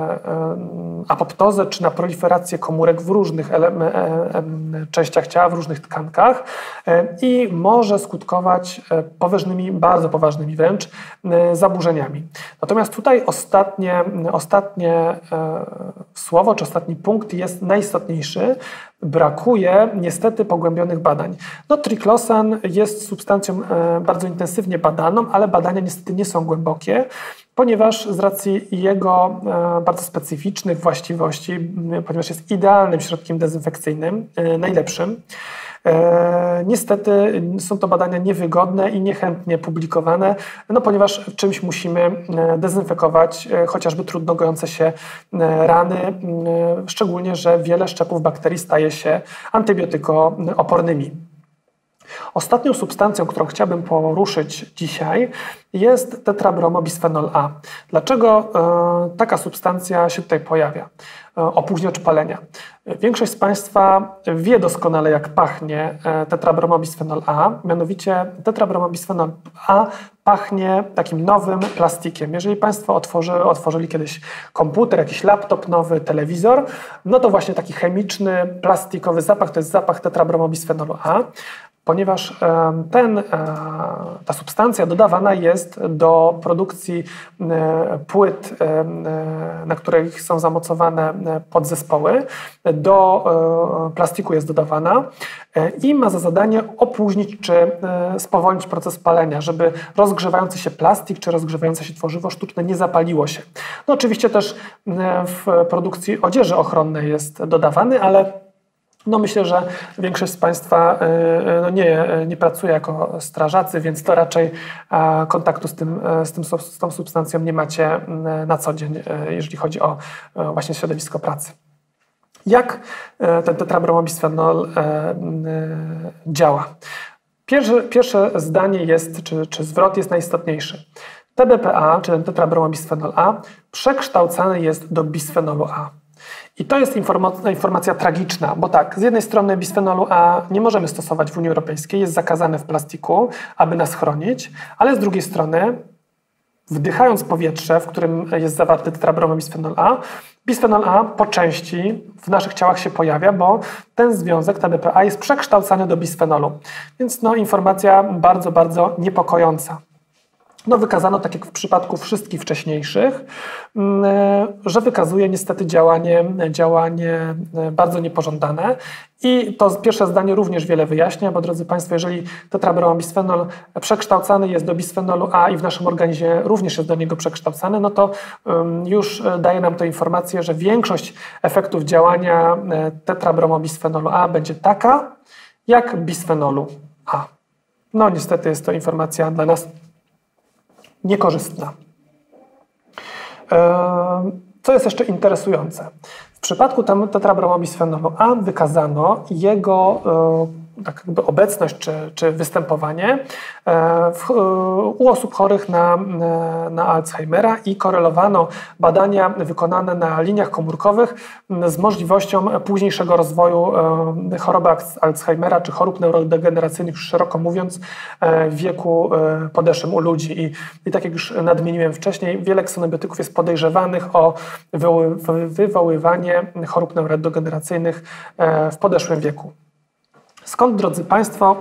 e, apoptozę czy na proliferację komórek w różnych ele, e, e, częściach ciała, w różnych tkankach e, i może skutkować e, poważnymi, bardzo poważnymi wręcz e, zaburzeniami. Natomiast tutaj ostatnie, ostatnie e, słowo, czy ostatni punkt jest najistotniejszy. Brakuje niestety pogłębionych badań. No, triklosan jest substancją e, bardzo intensywnie badaną, ale badania niestety nie są głębokie, ponieważ z racji jego e, bardzo specyficznych właściwości, ponieważ jest idealnym środkiem dezynfekcyjnym, e, najlepszym, E, niestety są to badania niewygodne i niechętnie publikowane, no ponieważ czymś musimy dezynfekować e, chociażby trudno gojące się e, rany, e, szczególnie, że wiele szczepów bakterii staje się antybiotykoopornymi. Ostatnią substancją, którą chciałbym poruszyć dzisiaj, jest tetrabromobisfenol A. Dlaczego e, taka substancja się tutaj pojawia? E, opóźniacz palenia. Większość z Państwa wie doskonale, jak pachnie e, tetrabromobisfenol A. Mianowicie tetrabromobisfenol A pachnie takim nowym plastikiem. Jeżeli Państwo otworzy, otworzyli kiedyś komputer, jakiś laptop nowy, telewizor, no to właśnie taki chemiczny, plastikowy zapach to jest zapach tetrabromobisfenolu A. Ponieważ ten, ta substancja dodawana jest do produkcji płyt, na których są zamocowane podzespoły, do plastiku jest dodawana i ma za zadanie opóźnić czy spowolnić proces palenia, żeby rozgrzewający się plastik czy rozgrzewające się tworzywo sztuczne nie zapaliło się. No oczywiście też w produkcji odzieży ochronnej jest dodawany, ale no myślę, że większość z Państwa no nie, nie pracuje jako strażacy, więc to raczej kontaktu z, tym, z, tym, z tą substancją nie macie na co dzień, jeżeli chodzi o właśnie środowisko pracy. Jak ten tetrabromobisfenol działa? Pierwsze, pierwsze zdanie jest, czy, czy zwrot jest najistotniejszy. T B P A, czyli ten tetrabromobisfenol A, przekształcany jest do bisfenolu A. I to jest informacja, informacja tragiczna, bo tak, z jednej strony bisfenolu A nie możemy stosować w Unii Europejskiej, jest zakazany w plastiku, aby nas chronić, ale z drugiej strony, wdychając powietrze, w którym jest zawarty tetrabromobisfenol A, bisfenol A po części w naszych ciałach się pojawia, bo ten związek T B P A jest przekształcany do bisfenolu. Więc no, informacja bardzo, bardzo niepokojąca. no wykazano, tak jak w przypadku wszystkich wcześniejszych, że wykazuje niestety działanie, działanie bardzo niepożądane. I to pierwsze zdanie również wiele wyjaśnia, bo drodzy Państwo, jeżeli tetrabromobisfenol przekształcany jest do bisfenolu A i w naszym organizmie również jest do niego przekształcany, no to już daje nam to informację, że większość efektów działania tetrabromobisfenolu A będzie taka, jak bisfenolu A. No niestety jest to informacja dla nas niekorzystna. Co jest jeszcze interesujące? W przypadku tetrabromobisfenolu A wykazano jego tak jakby obecność czy, czy występowanie w, u osób chorych na, na Alzheimera i korelowano badania wykonane na liniach komórkowych z możliwością późniejszego rozwoju choroby Alzheimera czy chorób neurodegeneracyjnych, już szeroko mówiąc, w wieku podeszłym u ludzi. I, i tak jak już nadmieniłem wcześniej, wiele ksenobiotyków jest podejrzewanych o wywoływanie chorób neurodegeneracyjnych w podeszłym wieku. Skąd, drodzy Państwo,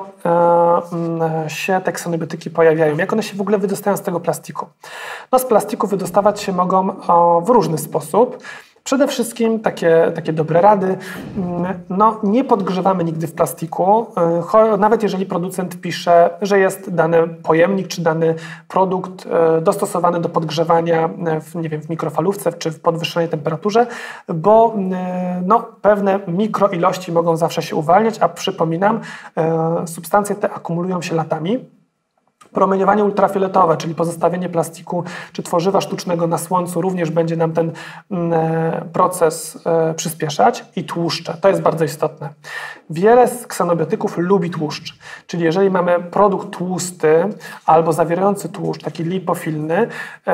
się te ksenobiotyki pojawiają? Jak one się w ogóle wydostają z tego plastiku? No, z plastiku wydostawać się mogą w różny sposób. Przede wszystkim takie, takie dobre rady, no nie podgrzewamy nigdy w plastiku, nawet jeżeli producent pisze, że jest dany pojemnik czy dany produkt dostosowany do podgrzewania w, nie wiem, w mikrofalówce czy w podwyższonej temperaturze, bo no, pewne mikroilości mogą zawsze się uwalniać, a przypominam, substancje te akumulują się latami. Promieniowanie ultrafioletowe, czyli pozostawienie plastiku czy tworzywa sztucznego na słońcu, również będzie nam ten proces przyspieszać. I tłuszcze, to jest bardzo istotne. Wiele z ksenobiotyków lubi tłuszcz, czyli jeżeli mamy produkt tłusty albo zawierający tłuszcz, taki lipofilny, e, e,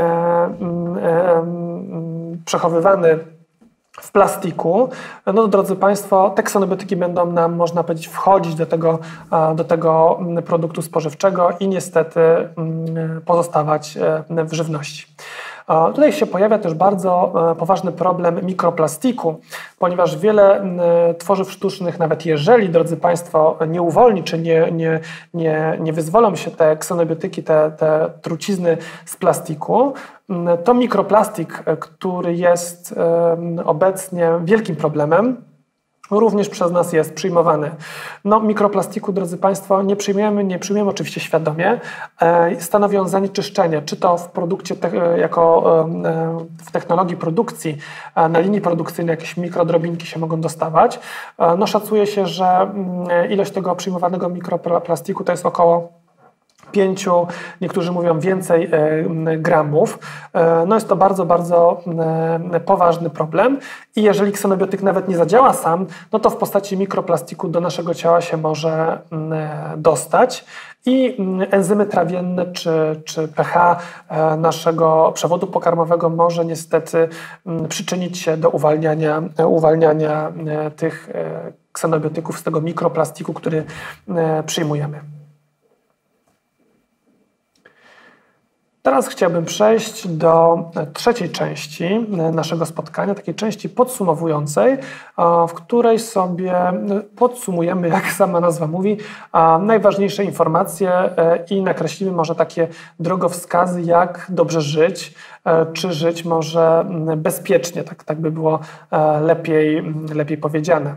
e, przechowywany w plastiku, no drodzy Państwo, te ksenobiotyki będą nam, można powiedzieć, wchodzić do tego, do tego produktu spożywczego i niestety pozostawać w żywności. Tutaj się pojawia też bardzo poważny problem mikroplastiku, ponieważ wiele tworzyw sztucznych, nawet jeżeli, drodzy Państwo, nie uwolni, czy nie, nie, nie, nie wyzwolą się te ksenobiotyki, te, te trucizny z plastiku, to mikroplastik, który jest obecnie wielkim problemem, również przez nas jest przyjmowany. No, mikroplastiku, drodzy Państwo, nie przyjmujemy, nie przyjmujemy oczywiście świadomie. E, stanowi on zanieczyszczenie, czy to w produkcie, te, jako e, w technologii produkcji, e, na linii produkcyjnej jakieś mikrodrobinki się mogą dostawać. E, no, szacuje się, że e, ilość tego przyjmowanego mikroplastiku to jest około pięciu, niektórzy mówią więcej e, gramów. E, no jest to bardzo, bardzo e, poważny problem i jeżeli ksenobiotyk nawet nie zadziała sam, no to w postaci mikroplastiku do naszego ciała się może e, dostać i enzymy trawienne czy, czy pH e, naszego przewodu pokarmowego może niestety m, przyczynić się do uwalniania, e, uwalniania e, tych e, ksenobiotyków z tego mikroplastiku, który e, przyjmujemy. Teraz chciałbym przejść do trzeciej części naszego spotkania, takiej części podsumowującej, w której sobie podsumujemy, jak sama nazwa mówi, najważniejsze informacje i nakreślimy może takie drogowskazy, jak dobrze żyć, czy żyć może bezpiecznie, tak, tak by było lepiej, lepiej powiedziane.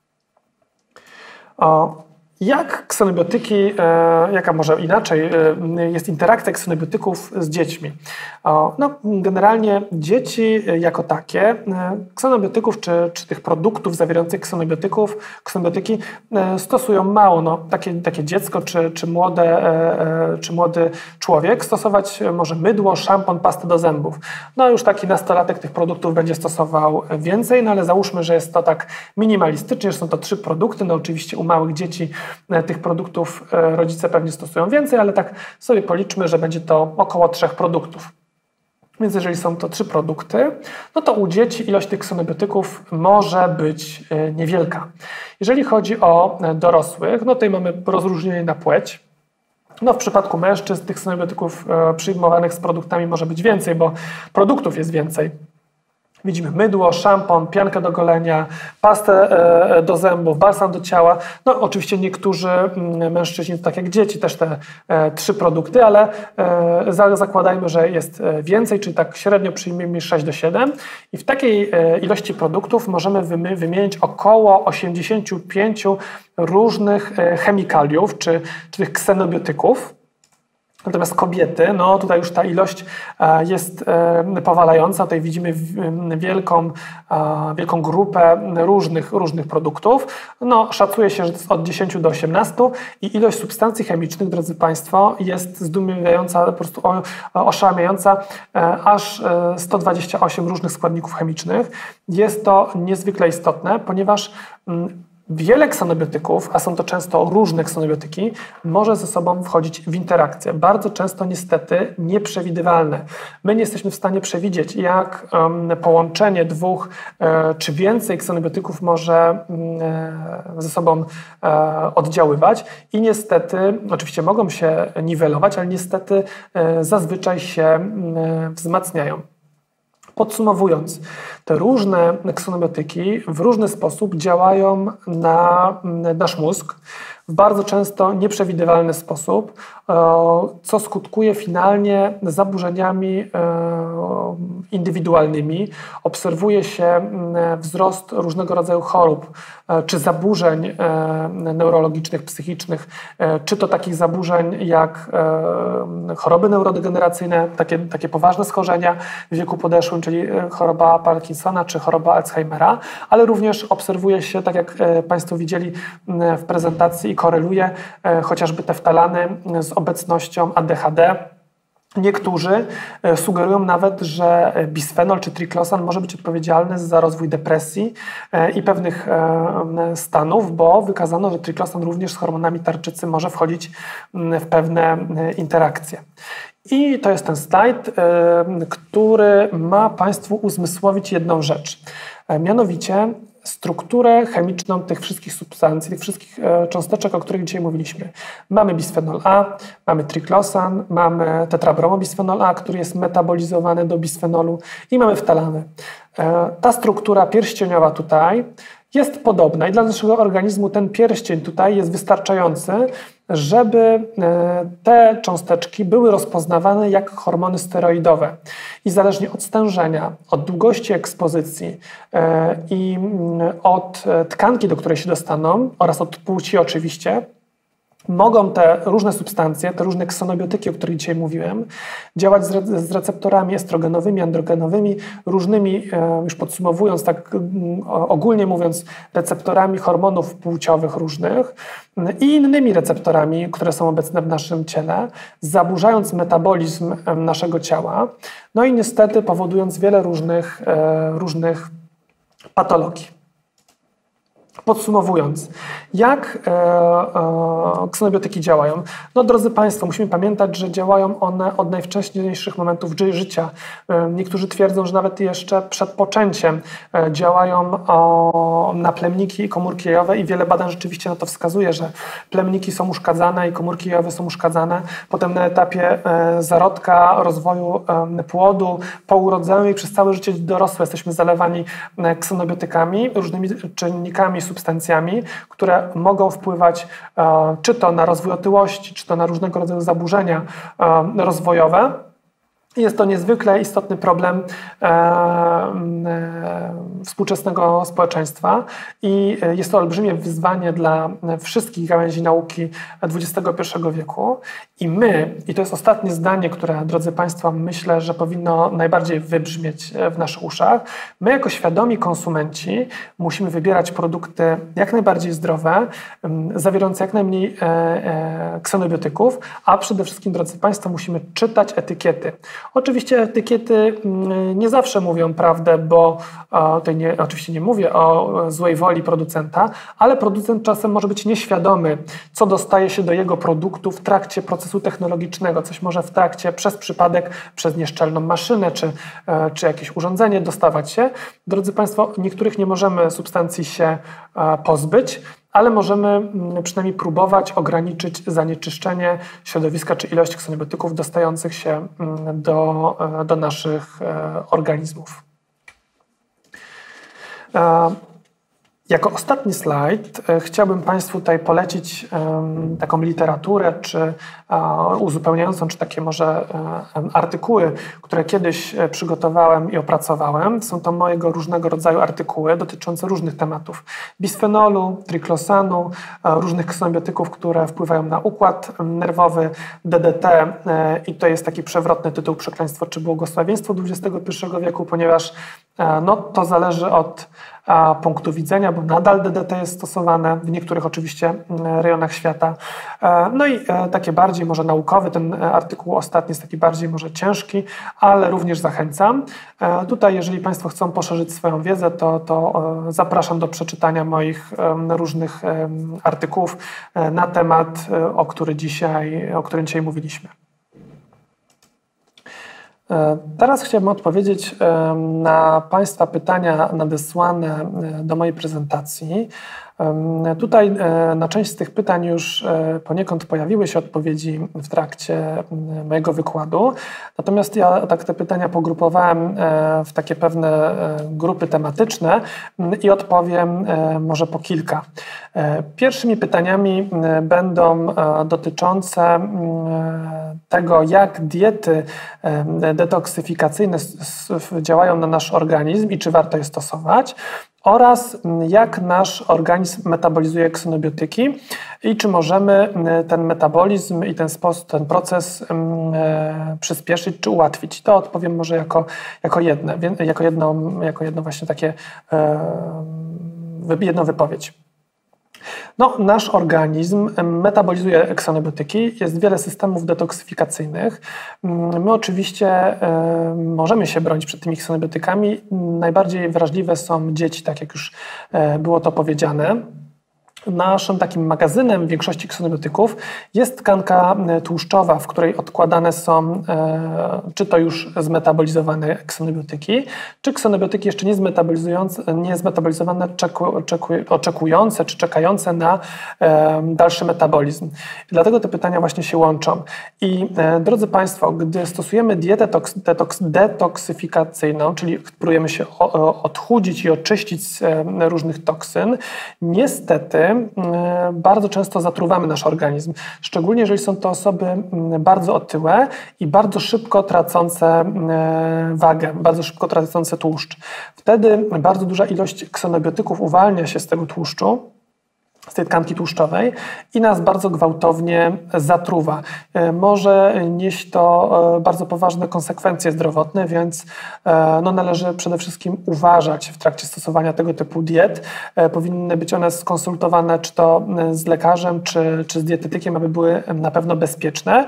Jak ksenobiotyki, jaka może inaczej jest interakcja ksenobiotyków z dziećmi? No, generalnie dzieci jako takie ksenobiotyków czy, czy tych produktów zawierających ksenobiotyków, ksenobiotyki stosują mało. No, takie, takie dziecko czy, czy, młode, czy młody człowiek stosować może mydło, szampon, pastę do zębów. No już taki nastolatek tych produktów będzie stosował więcej, no ale załóżmy, że jest to tak minimalistycznie, że są to trzy produkty. No oczywiście u małych dzieci tych produktów rodzice pewnie stosują więcej, ale tak sobie policzmy, że będzie to około trzech produktów. Więc jeżeli są to trzy produkty, no to u dzieci ilość tych ksenobiotyków może być niewielka. Jeżeli chodzi o dorosłych, no tutaj mamy rozróżnienie na płeć. No w przypadku mężczyzn tych ksenobiotyków przyjmowanych z produktami może być więcej, bo produktów jest więcej. Widzimy mydło, szampon, piankę do golenia, pastę do zębów, balsam do ciała. No oczywiście niektórzy mężczyźni, tak jak dzieci, też te trzy produkty, ale zakładajmy, że jest więcej, czyli tak średnio przyjmijmy sześć do siedmiu i w takiej ilości produktów możemy wymienić około osiemdziesiąt pięć różnych chemikaliów, czy, czy tych ksenobiotyków. Natomiast kobiety, no tutaj już ta ilość jest powalająca. Tutaj widzimy wielką, wielką grupę różnych, różnych produktów. No, szacuje się, że to jest od dziesięciu do osiemnastu i ilość substancji chemicznych, drodzy Państwo, jest zdumiewająca, po prostu oszałamiająca, aż sto dwadzieścia osiem różnych składników chemicznych. Jest to niezwykle istotne, ponieważ wiele ksenobiotyków, a są to często różne ksenobiotyki, może ze sobą wchodzić w interakcję. Bardzo często niestety nieprzewidywalne. My nie jesteśmy w stanie przewidzieć, jak um, połączenie dwóch e, czy więcej ksenobiotyków może e, ze sobą e, oddziaływać i niestety, oczywiście mogą się niwelować, ale niestety e, zazwyczaj się e, wzmacniają. Podsumowując, te różne ksenobiotyki w różny sposób działają na nasz mózg, w bardzo często nieprzewidywalny sposób, co skutkuje finalnie zaburzeniami indywidualnymi. Obserwuje się wzrost różnego rodzaju chorób, czy zaburzeń neurologicznych, psychicznych, czy to takich zaburzeń jak choroby neurodegeneracyjne, takie, takie poważne schorzenia w wieku podeszłym, czyli choroba Parkinsona, czy choroba Alzheimera, ale również obserwuje się, tak jak Państwo widzieli w prezentacji, i koreluje chociażby te ftalany z obecnością A D H D. Niektórzy sugerują nawet, że bisfenol czy triklosan może być odpowiedzialny za rozwój depresji i pewnych stanów, bo wykazano, że triklosan również z hormonami tarczycy może wchodzić w pewne interakcje. I to jest ten slajd, który ma Państwu uzmysłowić jedną rzecz. Mianowicie strukturę chemiczną tych wszystkich substancji, tych wszystkich cząsteczek, o których dzisiaj mówiliśmy. Mamy bisfenol A, mamy triklosan, mamy tetrabromobisfenol A, który jest metabolizowany do bisfenolu i mamy ftalany. Ta struktura pierścieniowa tutaj jest podobna i dla naszego organizmu ten pierścień tutaj jest wystarczający, żeby te cząsteczki były rozpoznawane jak hormony steroidowe. I zależnie od stężenia, od długości ekspozycji i od tkanki, do której się dostaną oraz od płci oczywiście, mogą te różne substancje, te różne ksenobiotyki, o których dzisiaj mówiłem, działać z, re z receptorami estrogenowymi, androgenowymi, różnymi, e, już podsumowując, tak ogólnie mówiąc, receptorami hormonów płciowych różnych i innymi receptorami, które są obecne w naszym ciele, zaburzając metabolizm naszego ciała, no i niestety powodując wiele różnych, e, różnych patologii. Podsumowując, jak e, e, ksenobiotyki działają? No drodzy Państwo, musimy pamiętać, że działają one od najwcześniejszych momentów życia. E, niektórzy twierdzą, że nawet jeszcze przed poczęciem e, działają o, na plemniki i komórki jajowe i wiele badań rzeczywiście na to wskazuje, że plemniki są uszkadzane i komórki jajowe są uszkadzane. Potem na etapie e, zarodka, rozwoju e, płodu, po urodzeniu i przez całe życie dorosłe jesteśmy zalewani e, ksenobiotykami, różnymi czynnikami, substancjami, które mogą wpływać e, czy to na rozwój otyłości, czy to na różnego rodzaju zaburzenia e, rozwojowe. Jest to niezwykle istotny problem e, e, współczesnego społeczeństwa i jest to olbrzymie wyzwanie dla wszystkich gałęzi nauki dwudziestego pierwszego wieku. I my, i to jest ostatnie zdanie, które, drodzy Państwo, myślę, że powinno najbardziej wybrzmieć w naszych uszach, my jako świadomi konsumenci musimy wybierać produkty jak najbardziej zdrowe, zawierające jak najmniej e, e, ksenobiotyków, a przede wszystkim, drodzy Państwo, musimy czytać etykiety. Oczywiście etykiety nie zawsze mówią prawdę, bo tutaj nie, oczywiście nie mówię o złej woli producenta, ale producent czasem może być nieświadomy, co dostaje się do jego produktu w trakcie procesu technologicznego. Coś może w trakcie, przez przypadek, przez nieszczelną maszynę czy, czy jakieś urządzenie dostawać się. Drodzy Państwo, niektórych nie możemy substancji się pozbyć, ale możemy przynajmniej próbować ograniczyć zanieczyszczenie środowiska czy ilość ksenobiotyków dostających się do, do naszych organizmów. Jako ostatni slajd chciałbym Państwu tutaj polecić um, taką literaturę, czy uh, uzupełniającą, czy takie może um, artykuły, które kiedyś przygotowałem i opracowałem. Są to mojego różnego rodzaju artykuły dotyczące różnych tematów. Bisfenolu, triklosanu, uh, różnych ksenobiotyków, które wpływają na układ nerwowy, D D T uh, i to jest taki przewrotny tytuł Przekleństwo czy błogosławieństwo dwudziestego pierwszego wieku, ponieważ uh, no, to zależy od a punktu widzenia, bo nadal D D T jest stosowane w niektórych oczywiście rejonach świata. No i takie bardziej może naukowy, ten artykuł ostatni jest taki bardziej może ciężki, ale również zachęcam. Tutaj, jeżeli Państwo chcą poszerzyć swoją wiedzę, to, to zapraszam do przeczytania moich różnych artykułów na temat, o, który dzisiaj, o którym dzisiaj mówiliśmy. Teraz chciałbym odpowiedzieć na Państwa pytania nadesłane do mojej prezentacji. Tutaj na część z tych pytań już poniekąd pojawiły się odpowiedzi w trakcie mojego wykładu. Natomiast ja tak te pytania pogrupowałem w takie pewne grupy tematyczne i odpowiem może po kilka. Pierwszymi pytaniami będą dotyczące tego, jak diety detoksyfikacyjne działają na nasz organizm i czy warto je stosować, oraz jak nasz organizm metabolizuje ksenobiotyki i czy możemy ten metabolizm i ten sposób, ten proces e, przyspieszyć czy ułatwić. To odpowiem może jako, jako, jedne, jako, jedno, jako jedno właśnie takie e, jedną wypowiedź. No, nasz organizm metabolizuje ksenobiotyki, jest wiele systemów detoksyfikacyjnych. My oczywiście y, możemy się bronić przed tymi ksenobiotykami. Najbardziej wrażliwe są dzieci, tak jak już y, było to powiedziane. Naszym takim magazynem większości ksenobiotyków jest tkanka tłuszczowa, w której odkładane są e, czy to już zmetabolizowane ksenobiotyki, czy ksenobiotyki jeszcze nie zmetabolizujące, nie zmetabolizowane, czeku, czeku, oczekujące czy czekające na e, dalszy metabolizm. I dlatego te pytania właśnie się łączą. I e, drodzy Państwo, gdy stosujemy dietę toks, detoks, detoksyfikacyjną, czyli próbujemy się o, o, odchudzić i oczyścić z e, różnych toksyn, niestety bardzo często zatruwamy nasz organizm, szczególnie jeżeli są to osoby bardzo otyłe i bardzo szybko tracące wagę, bardzo szybko tracące tłuszcz. Wtedy bardzo duża ilość ksenobiotyków uwalnia się z tego tłuszczu, z tej tkanki tłuszczowej i nas bardzo gwałtownie zatruwa. Może nieść to bardzo poważne konsekwencje zdrowotne, więc no, należy przede wszystkim uważać w trakcie stosowania tego typu diet. Powinny być one skonsultowane czy to z lekarzem, czy, czy z dietetykiem, aby były na pewno bezpieczne.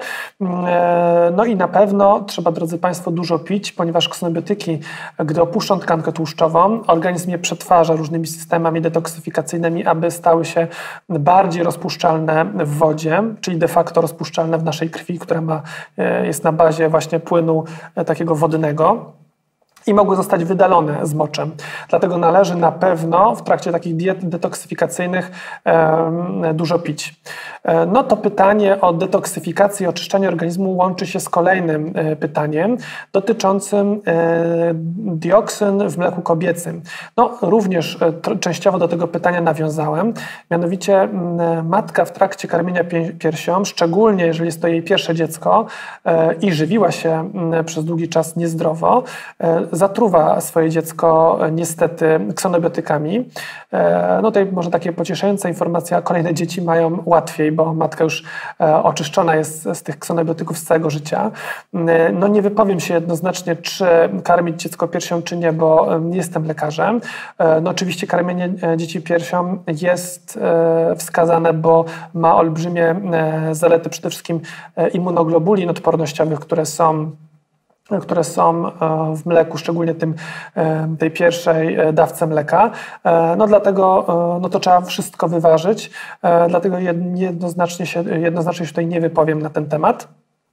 No i na pewno trzeba, drodzy Państwo, dużo pić, ponieważ ksenobiotyki, gdy opuszczą tkankę tłuszczową, organizm je przetwarza różnymi systemami detoksyfikacyjnymi, aby stały się bardziej rozpuszczalne w wodzie, czyli de facto rozpuszczalne w naszej krwi, która ma, jest na bazie właśnie płynu takiego wodnego i mogły zostać wydalone z moczem. Dlatego należy na pewno w trakcie takich diet detoksyfikacyjnych e, dużo pić. E, no to pytanie o detoksyfikację i oczyszczanie organizmu łączy się z kolejnym e, pytaniem dotyczącym e, dioksyn w mleku kobiecym. No również e, tr- częściowo do tego pytania nawiązałem. Mianowicie m, matka w trakcie karmienia pie- piersią, szczególnie jeżeli jest to jej pierwsze dziecko e, i żywiła się m, przez długi czas niezdrowo, e, zatruwa swoje dziecko niestety ksenobiotykami. No tutaj może takie pocieszające informacja, kolejne dzieci mają łatwiej, bo matka już oczyszczona jest z tych ksenobiotyków z całego życia. No nie wypowiem się jednoznacznie, czy karmić dziecko piersią, czy nie, bo nie jestem lekarzem. No oczywiście karmienie dzieci piersią jest wskazane, bo ma olbrzymie zalety przede wszystkim immunoglobulin odpornościowych, które są które są w mleku, szczególnie tym, tej pierwszej dawce mleka. No dlatego no to trzeba wszystko wyważyć, dlatego jednoznacznie się, jednoznacznie się tutaj nie wypowiem na ten temat.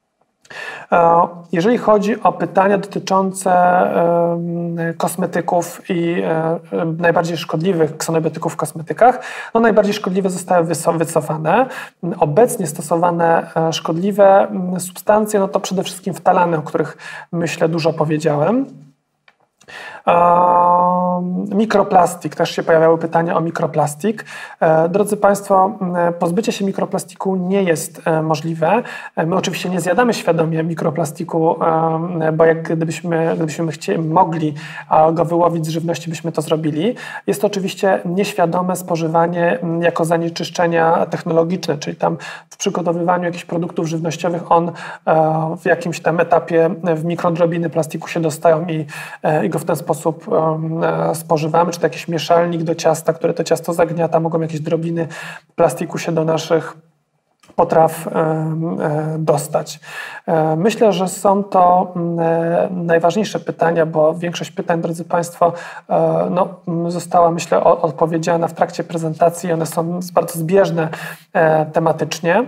Jeżeli chodzi o pytania dotyczące kosmetyków i najbardziej szkodliwych ksenobiotyków w kosmetykach, no najbardziej szkodliwe zostały wycofane. Obecnie stosowane szkodliwe substancje, no to przede wszystkim ftalany, o których myślę dużo powiedziałem. Mikroplastik, też się pojawiały pytania o mikroplastik. Drodzy Państwo, pozbycie się mikroplastiku nie jest możliwe. My oczywiście nie zjadamy świadomie mikroplastiku, bo jak gdybyśmy, gdybyśmy chcieli, mogli go wyłowić z żywności, byśmy to zrobili. Jest to oczywiście nieświadome spożywanie jako zanieczyszczenia technologiczne, czyli tam w przygotowywaniu jakichś produktów żywnościowych on w jakimś tam etapie w mikrodrobiny plastiku się dostają i, i go w ten sposób spożywamy, czy to jakiś mieszalnik do ciasta, które to ciasto zagniata, mogą jakieś drobiny plastiku się do naszych potraw dostać. Myślę, że są to najważniejsze pytania, bo większość pytań, drodzy Państwo, no, została, myślę, odpowiedziana w trakcie prezentacji. One są bardzo zbieżne tematycznie.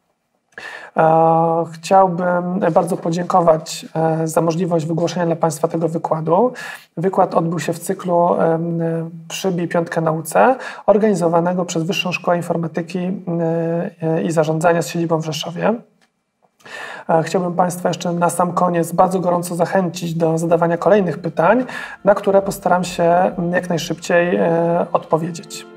Chciałbym bardzo podziękować za możliwość wygłoszenia dla Państwa tego wykładu. Wykład odbył się w cyklu Przybij piątkę nauce, organizowanego przez Wyższą Szkołę Informatyki i Zarządzania z siedzibą w Rzeszowie. Chciałbym Państwa jeszcze na sam koniec bardzo gorąco zachęcić do zadawania kolejnych pytań, na które postaram się jak najszybciej odpowiedzieć.